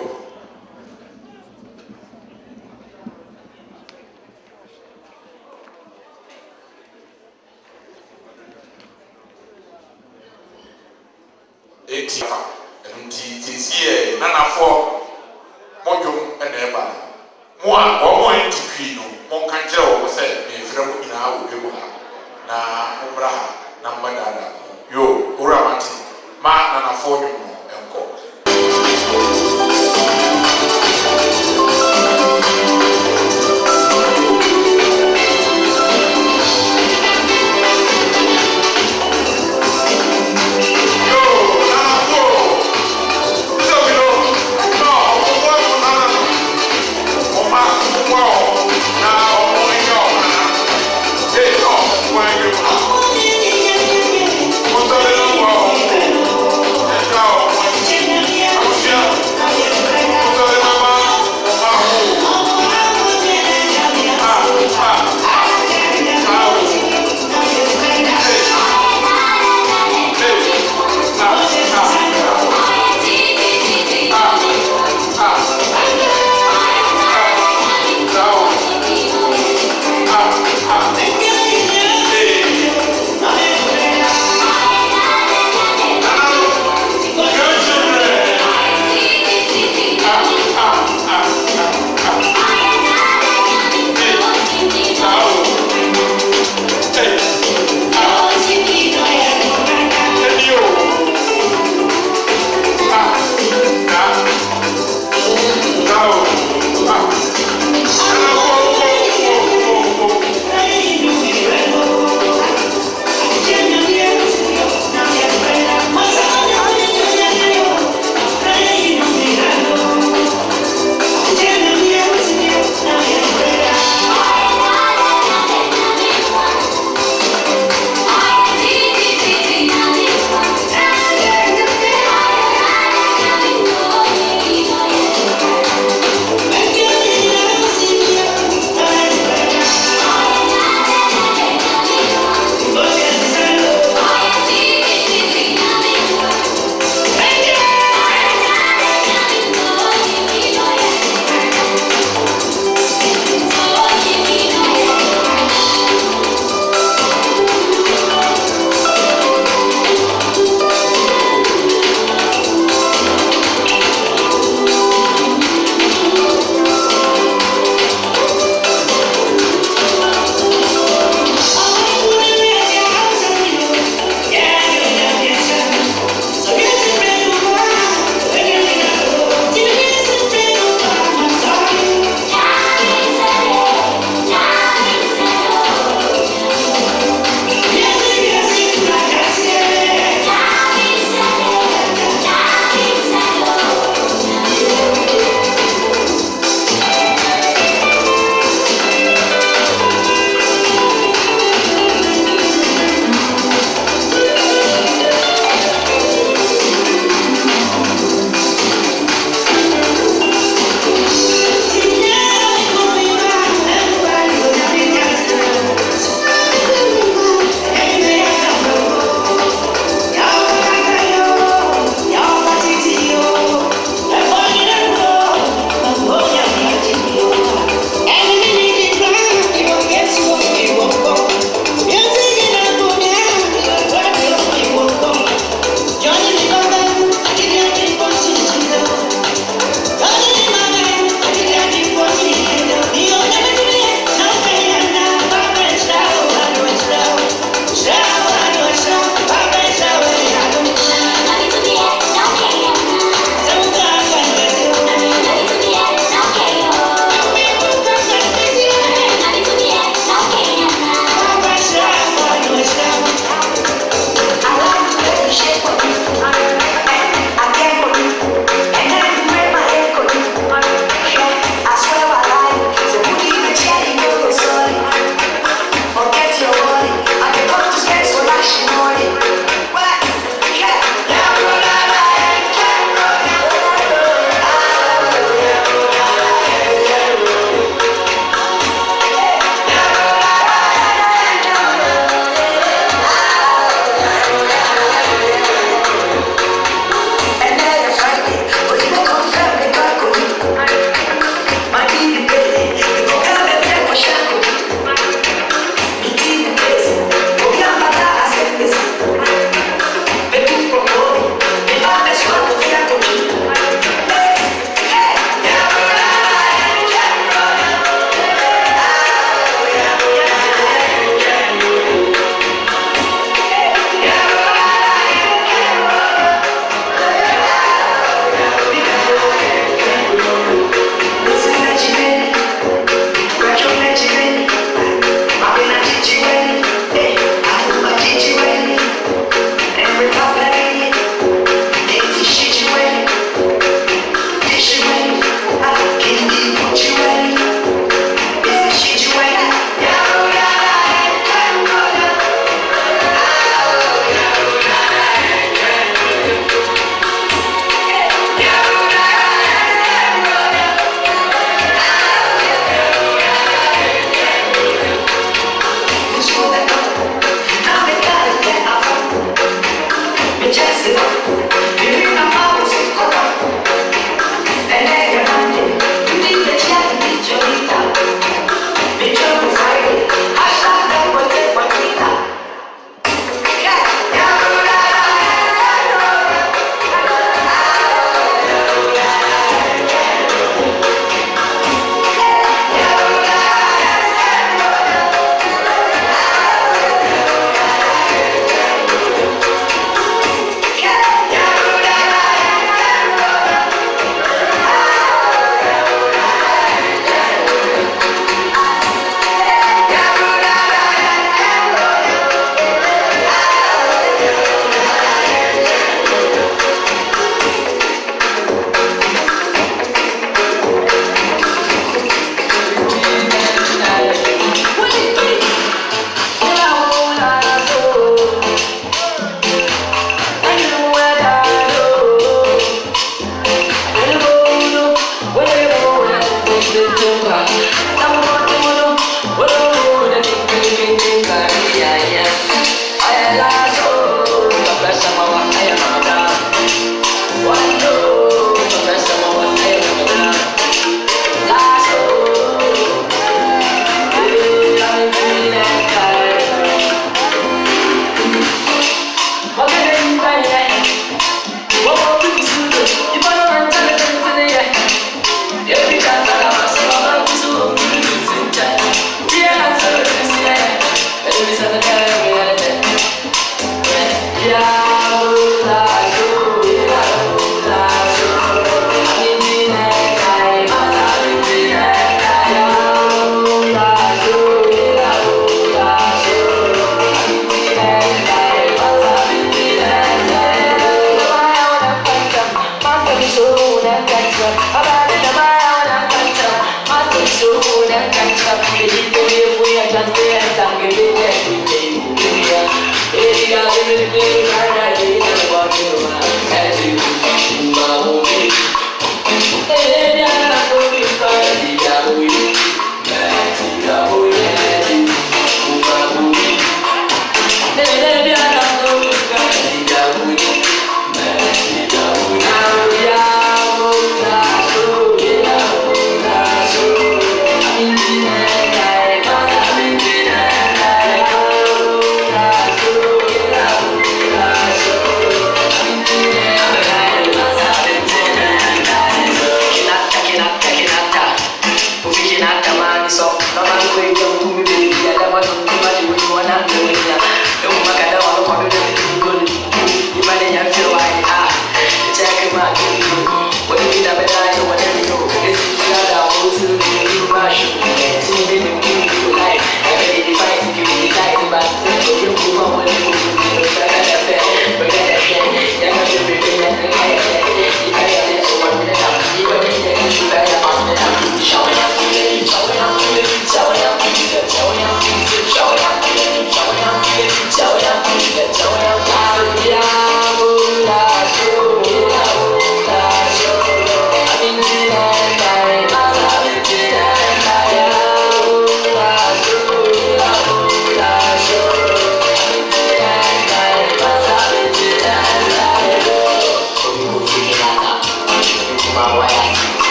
etifa enti tisie nanafo modwom ene eba mo a omo entikwi no mo kan kire wo se me frɛ mo nyina wo be mo ha na ombra ha na mbadada yo ora mati ma nanafo nwom no enko Let's go.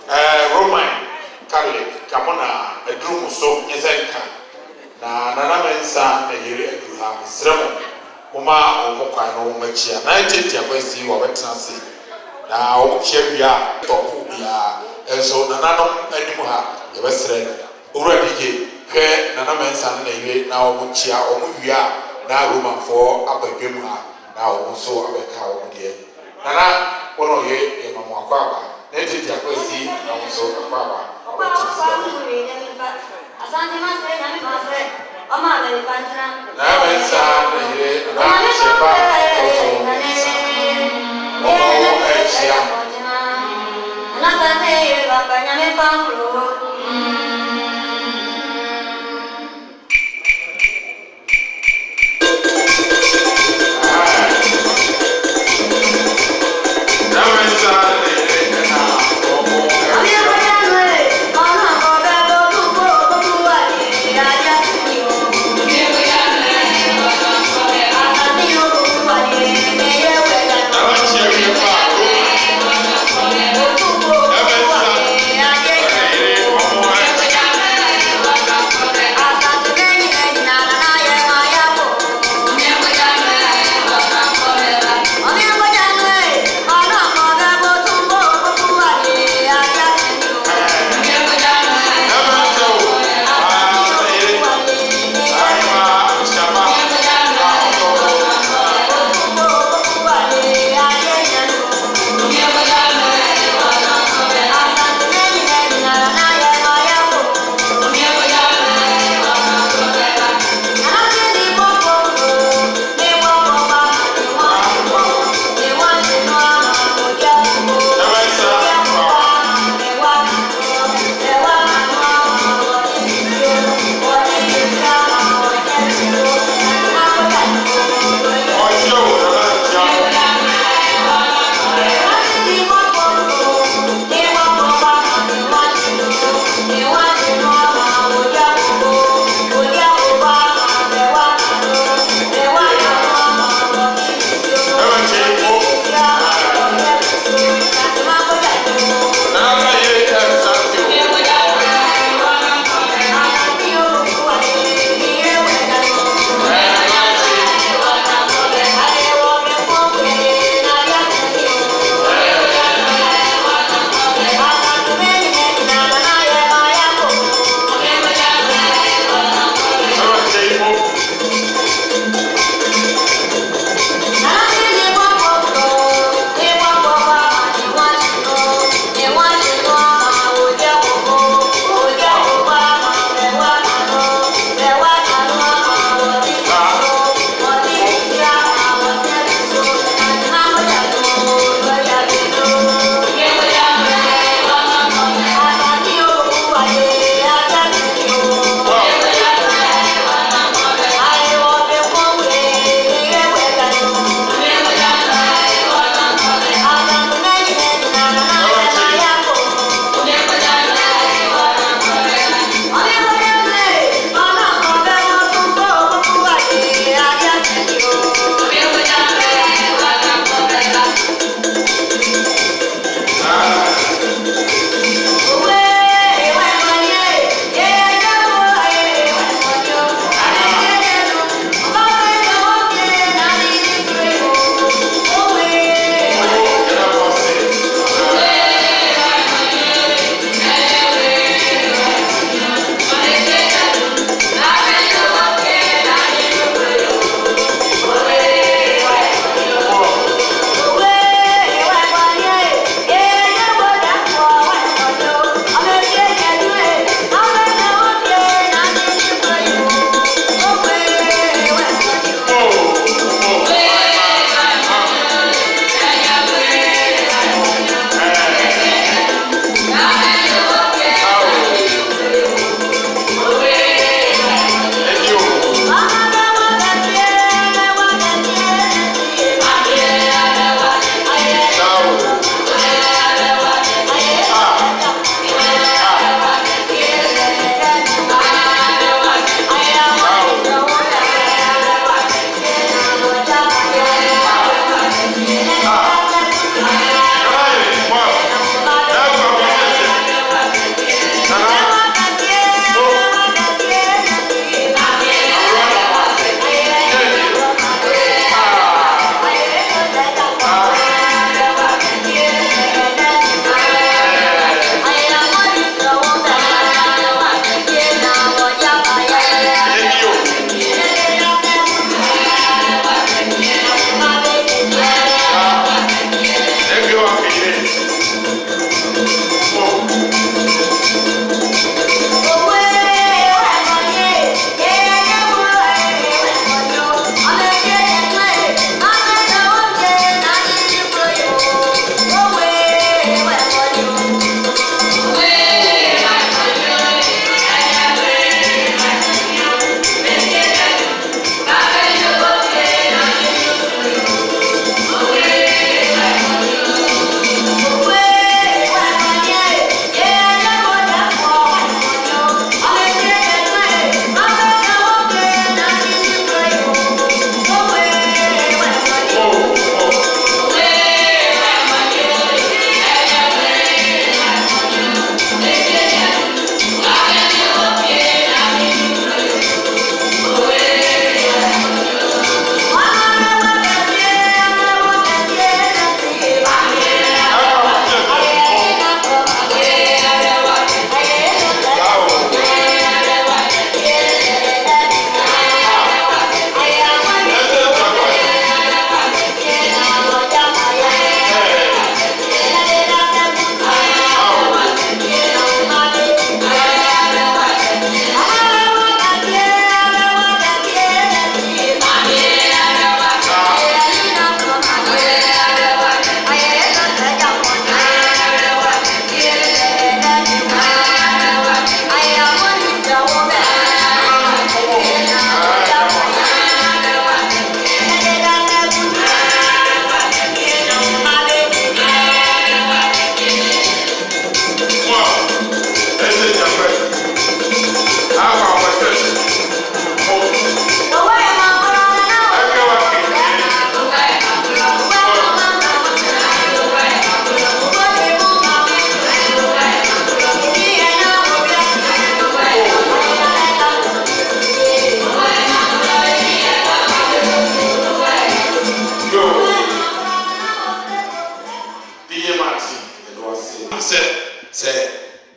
Roman Catholic Kamona Edrum so Yezenka na Nana Mensa Yeri Eduha Sremo Uma Omokwa no Machia 90 Tiakwesi wa Wetanasi na Omukyewia topu bia enso Nananom animu ha yebesre owura dije hwe Nana Mensa na Yeri na Omukyia Omuwia na Roman for abadwem ha na Omuso abeka omudie Nana wono ye mamu akwa Neti Tiakwesi na Omuso akwa Asante masre nami masre ama beli pantra na Mensa na Yeri na Sheba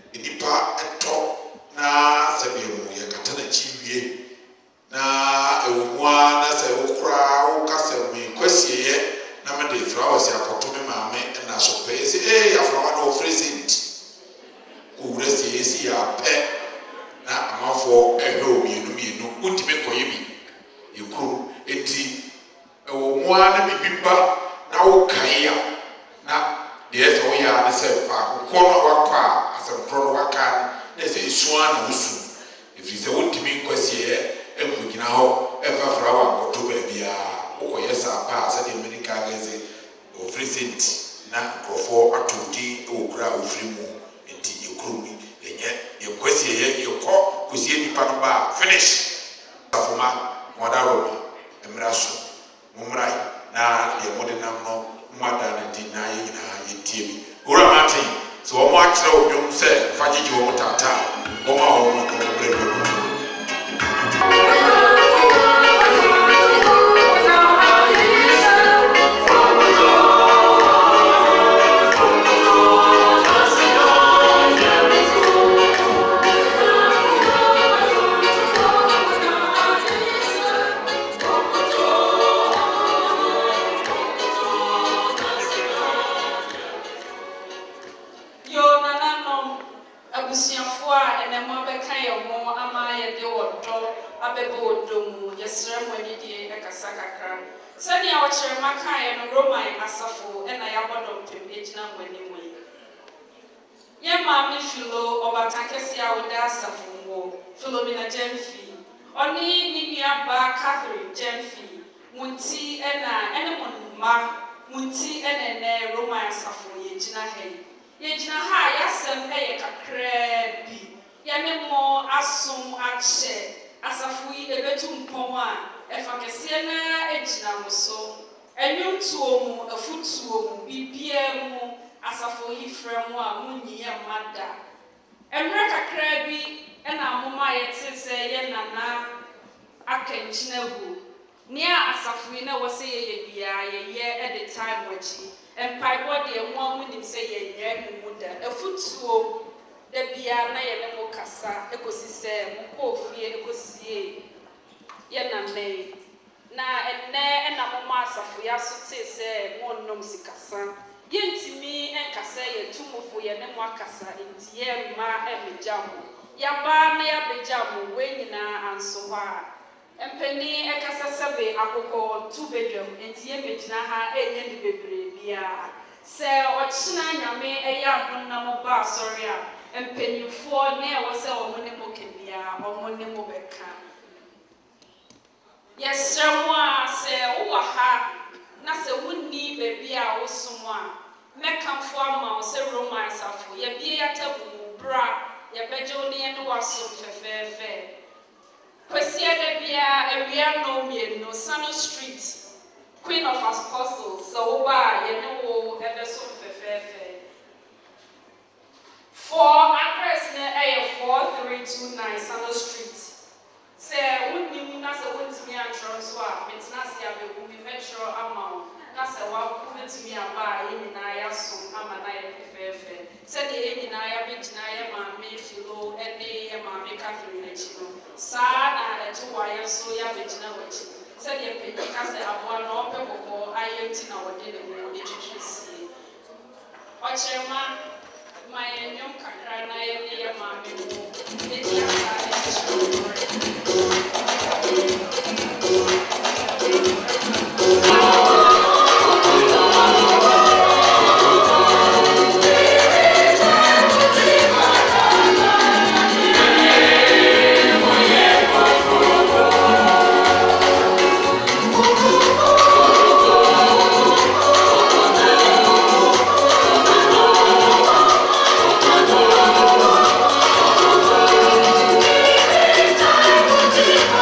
nipa eto na sabi mu ye katana chiwie na ewumua na se okura wo kasa mu kwasie na me de flowers akoto me maame na so pe se afrawa na ofresent owura se esi ya pe na amafo ehwe omienu untime koye bi yekuru enti ewumua na bibiba na wo kaya na yes o ya na se fa ko no wakwa asempro waka na se isua na usu if you say untime kwasie enkugina ho efa frawa akoto ba bia okoyesa pa sa de medical geze ofresent na krofo atudi okura ofrimu enti yekuru mi enye yekwasie yekọ kusie nipa no ba finish afoma modaro emraso mumrai na ye modernam no mada na di na ye nyina yetie bi ora mate so wo mo akere odwom se fagyeje wo tata wo ma wo no brebe Philomena Jemfi, Oni Ninia Ba Catherine Jemfi, Munti Enemon Munti Ene Roma Safo Yejina Hay. Yejina Ha Yasem Kakrebi, Yanemo Asum Ache, Asafui Ebetum Poma, Efakesiena Ejina Muso, Enyum Tuomu, a foot tuomu, BPM, Asafo Yifremwa, Muni Mada. Emraka Krebi. Ena mama yete se ye nana akenchina hu nia asafui na wose ye bia ye at the time wachi empaibo de emu amunim se ye nya mu da afutuo da bia na ye ne mo kasa ekosise mo kofie ekosie ye na me na ena mama asafu ya so te se mo nnom sikasa ye ntimi enkasa ye tumofo ye ne mo akasa enti ye ma emejamo Yaba na ya bejamu wenyina ansoha empeni ekasa sebe akoko 2 bedroom enti ye mejina ha enye ni bebre bia se ochina nyame eya adom na mo ba sorry a empenifo na e wo se omone mo kebia omone mo beka yesremo a se wo ha na se wonni bebi a wo somo a mekamfo ama wo se romance afo ye bia ya tabu bra ya bejo ni ene waso fefefe kwasia de bia ewia no mienu Sano Street Queen of Apostles so ba ye ne wo ebeso fefefe for address na 4329 Sano Street se wonni na se wontimi antro so a metina se abegu mi metro amount na se wa wontimi aba ye nyina ya so ama na ye fefefe se de ye nyina ya begina ya ma me filo ene ya ma me Catherine na chino sa na eto wa ya so ya begina wachi se de penyi ka se aboa na ope kokko ayenti na wode ne mo etwetwesi o chema ma ye nyom kakra na ye ne ya ma me mo e dia sa Yeah.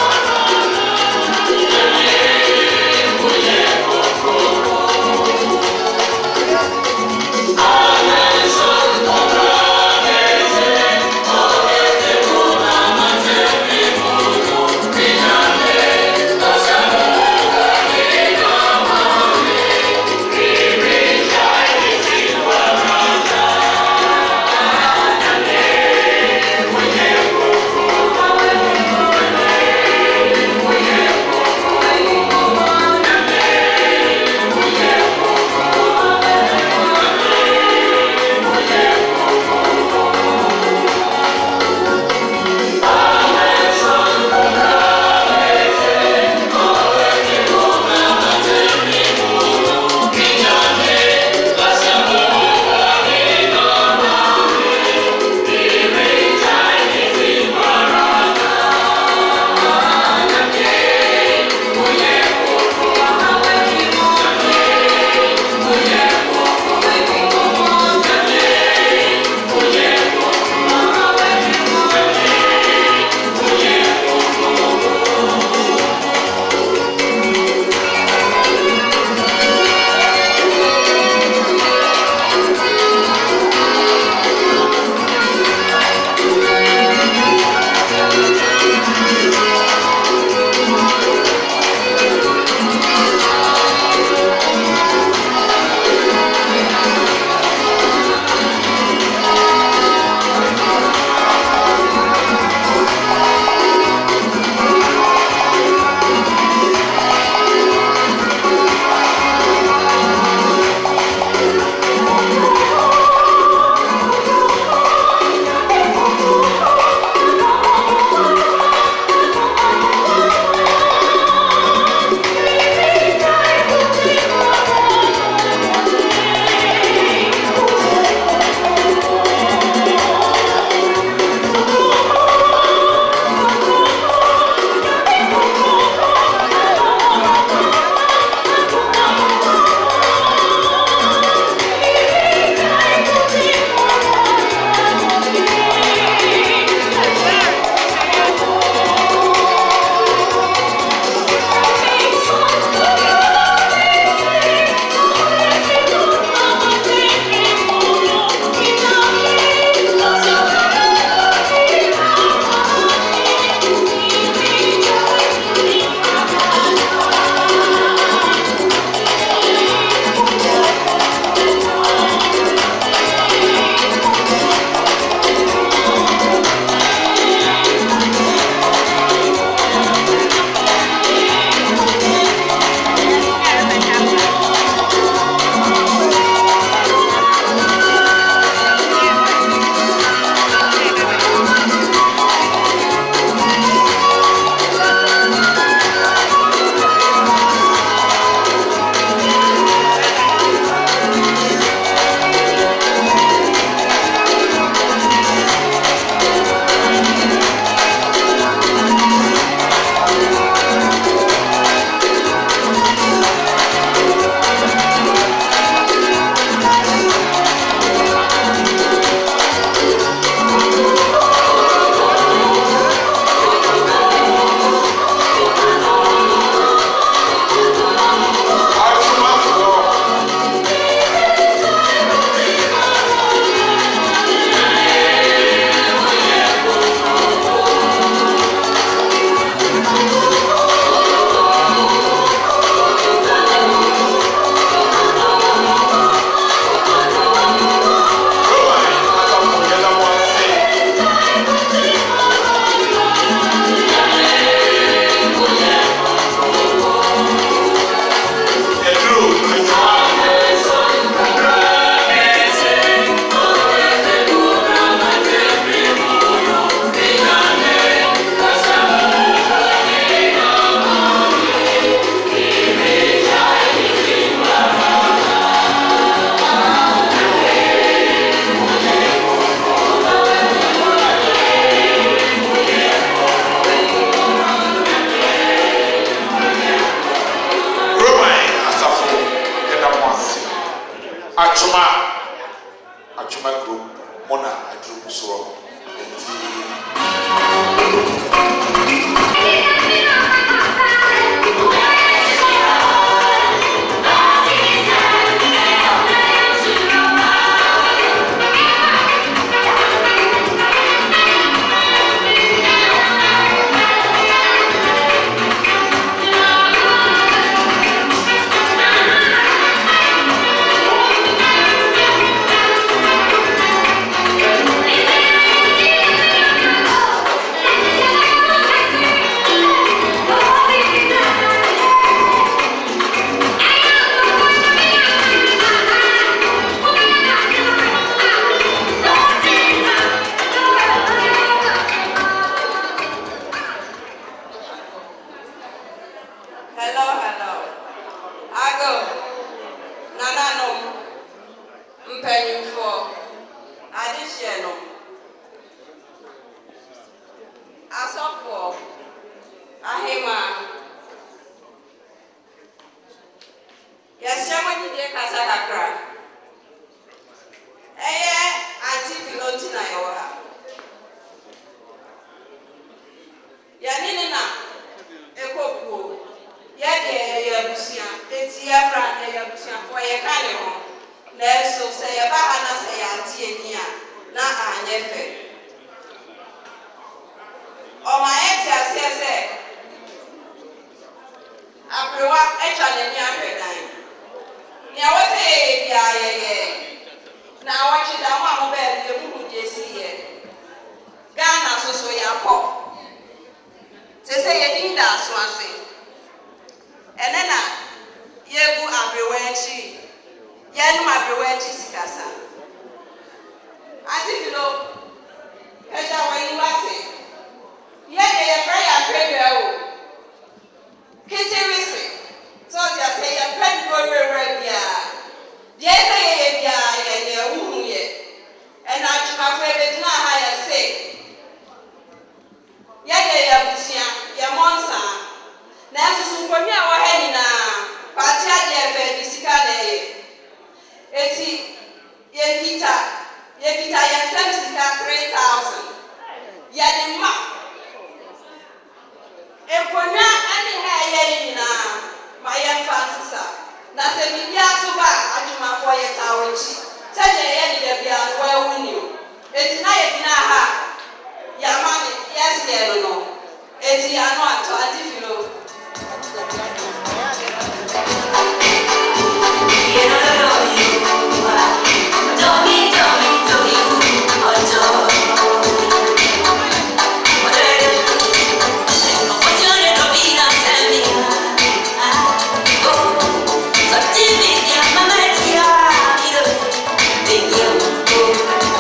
so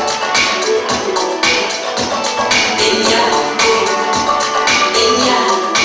Yeah.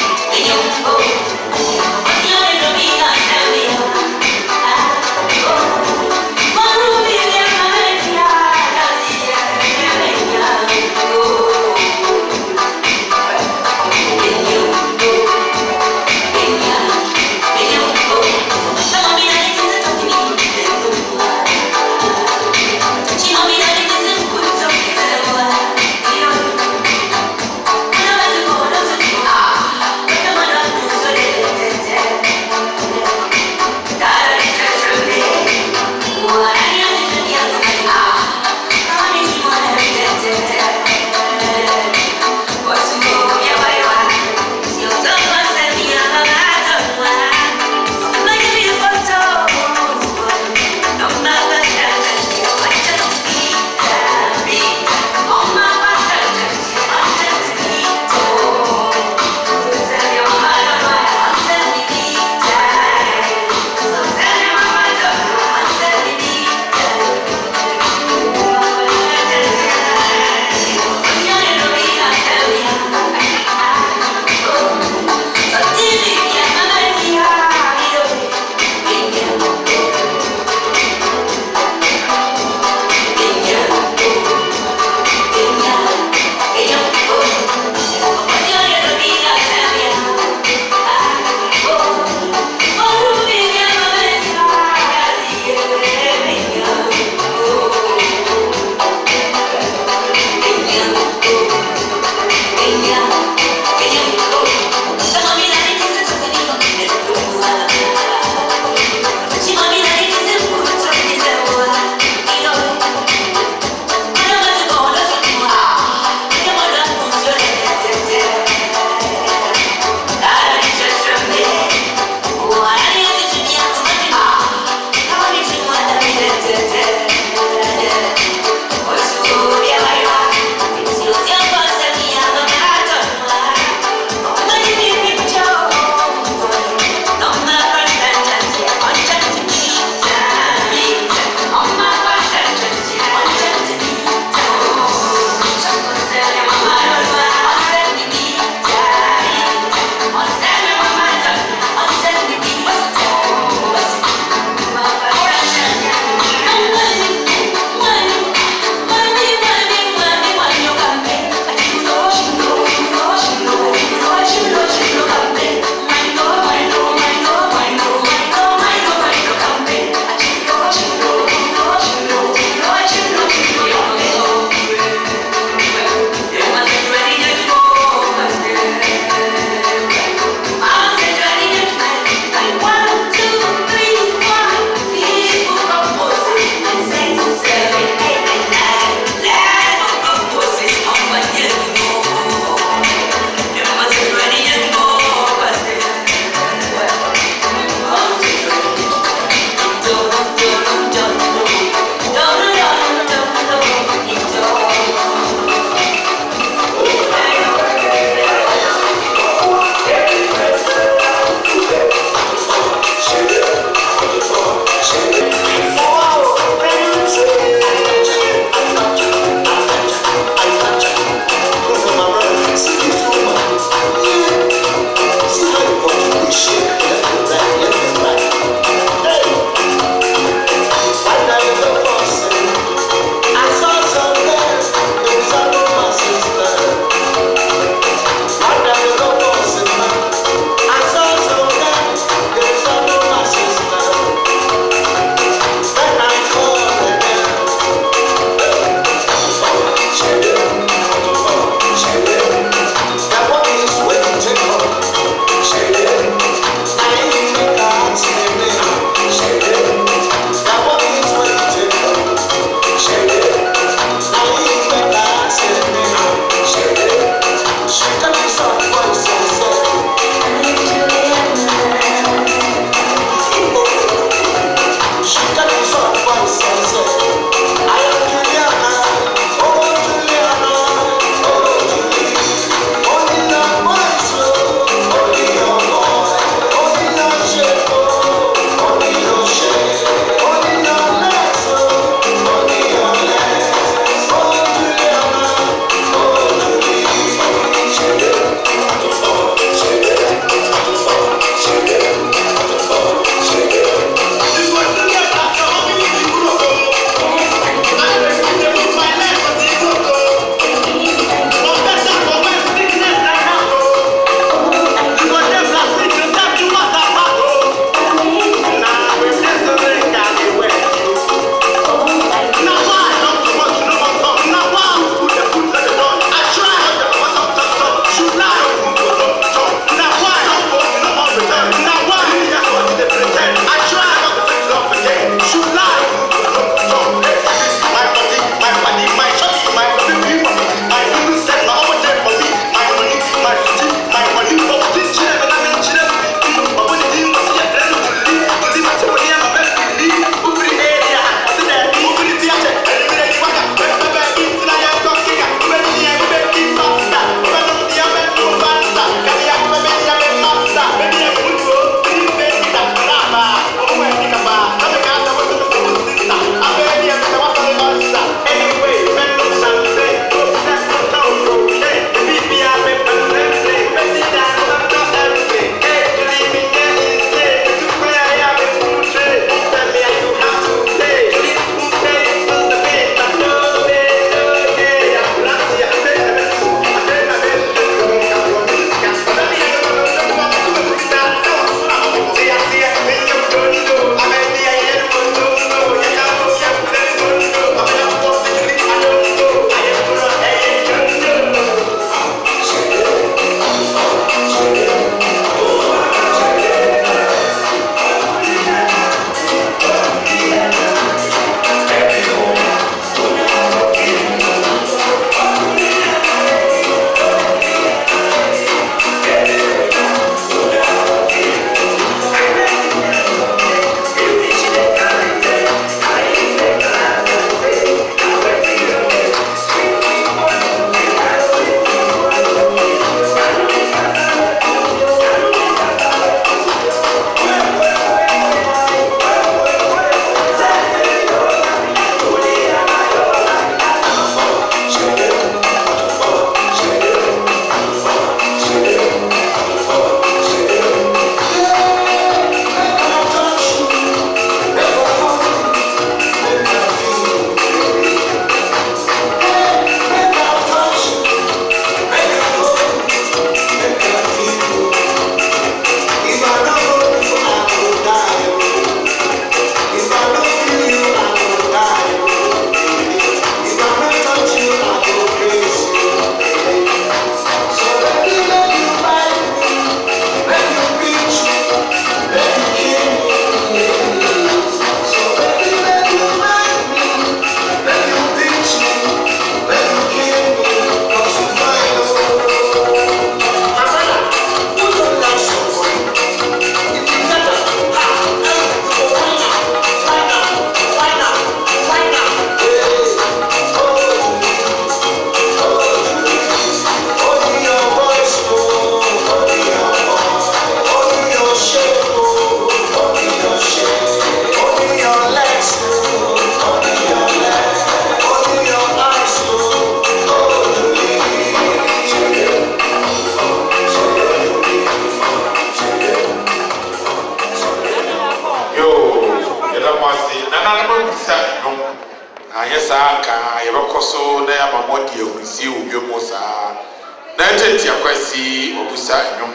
dwom saa na tete akwasi obusa dwom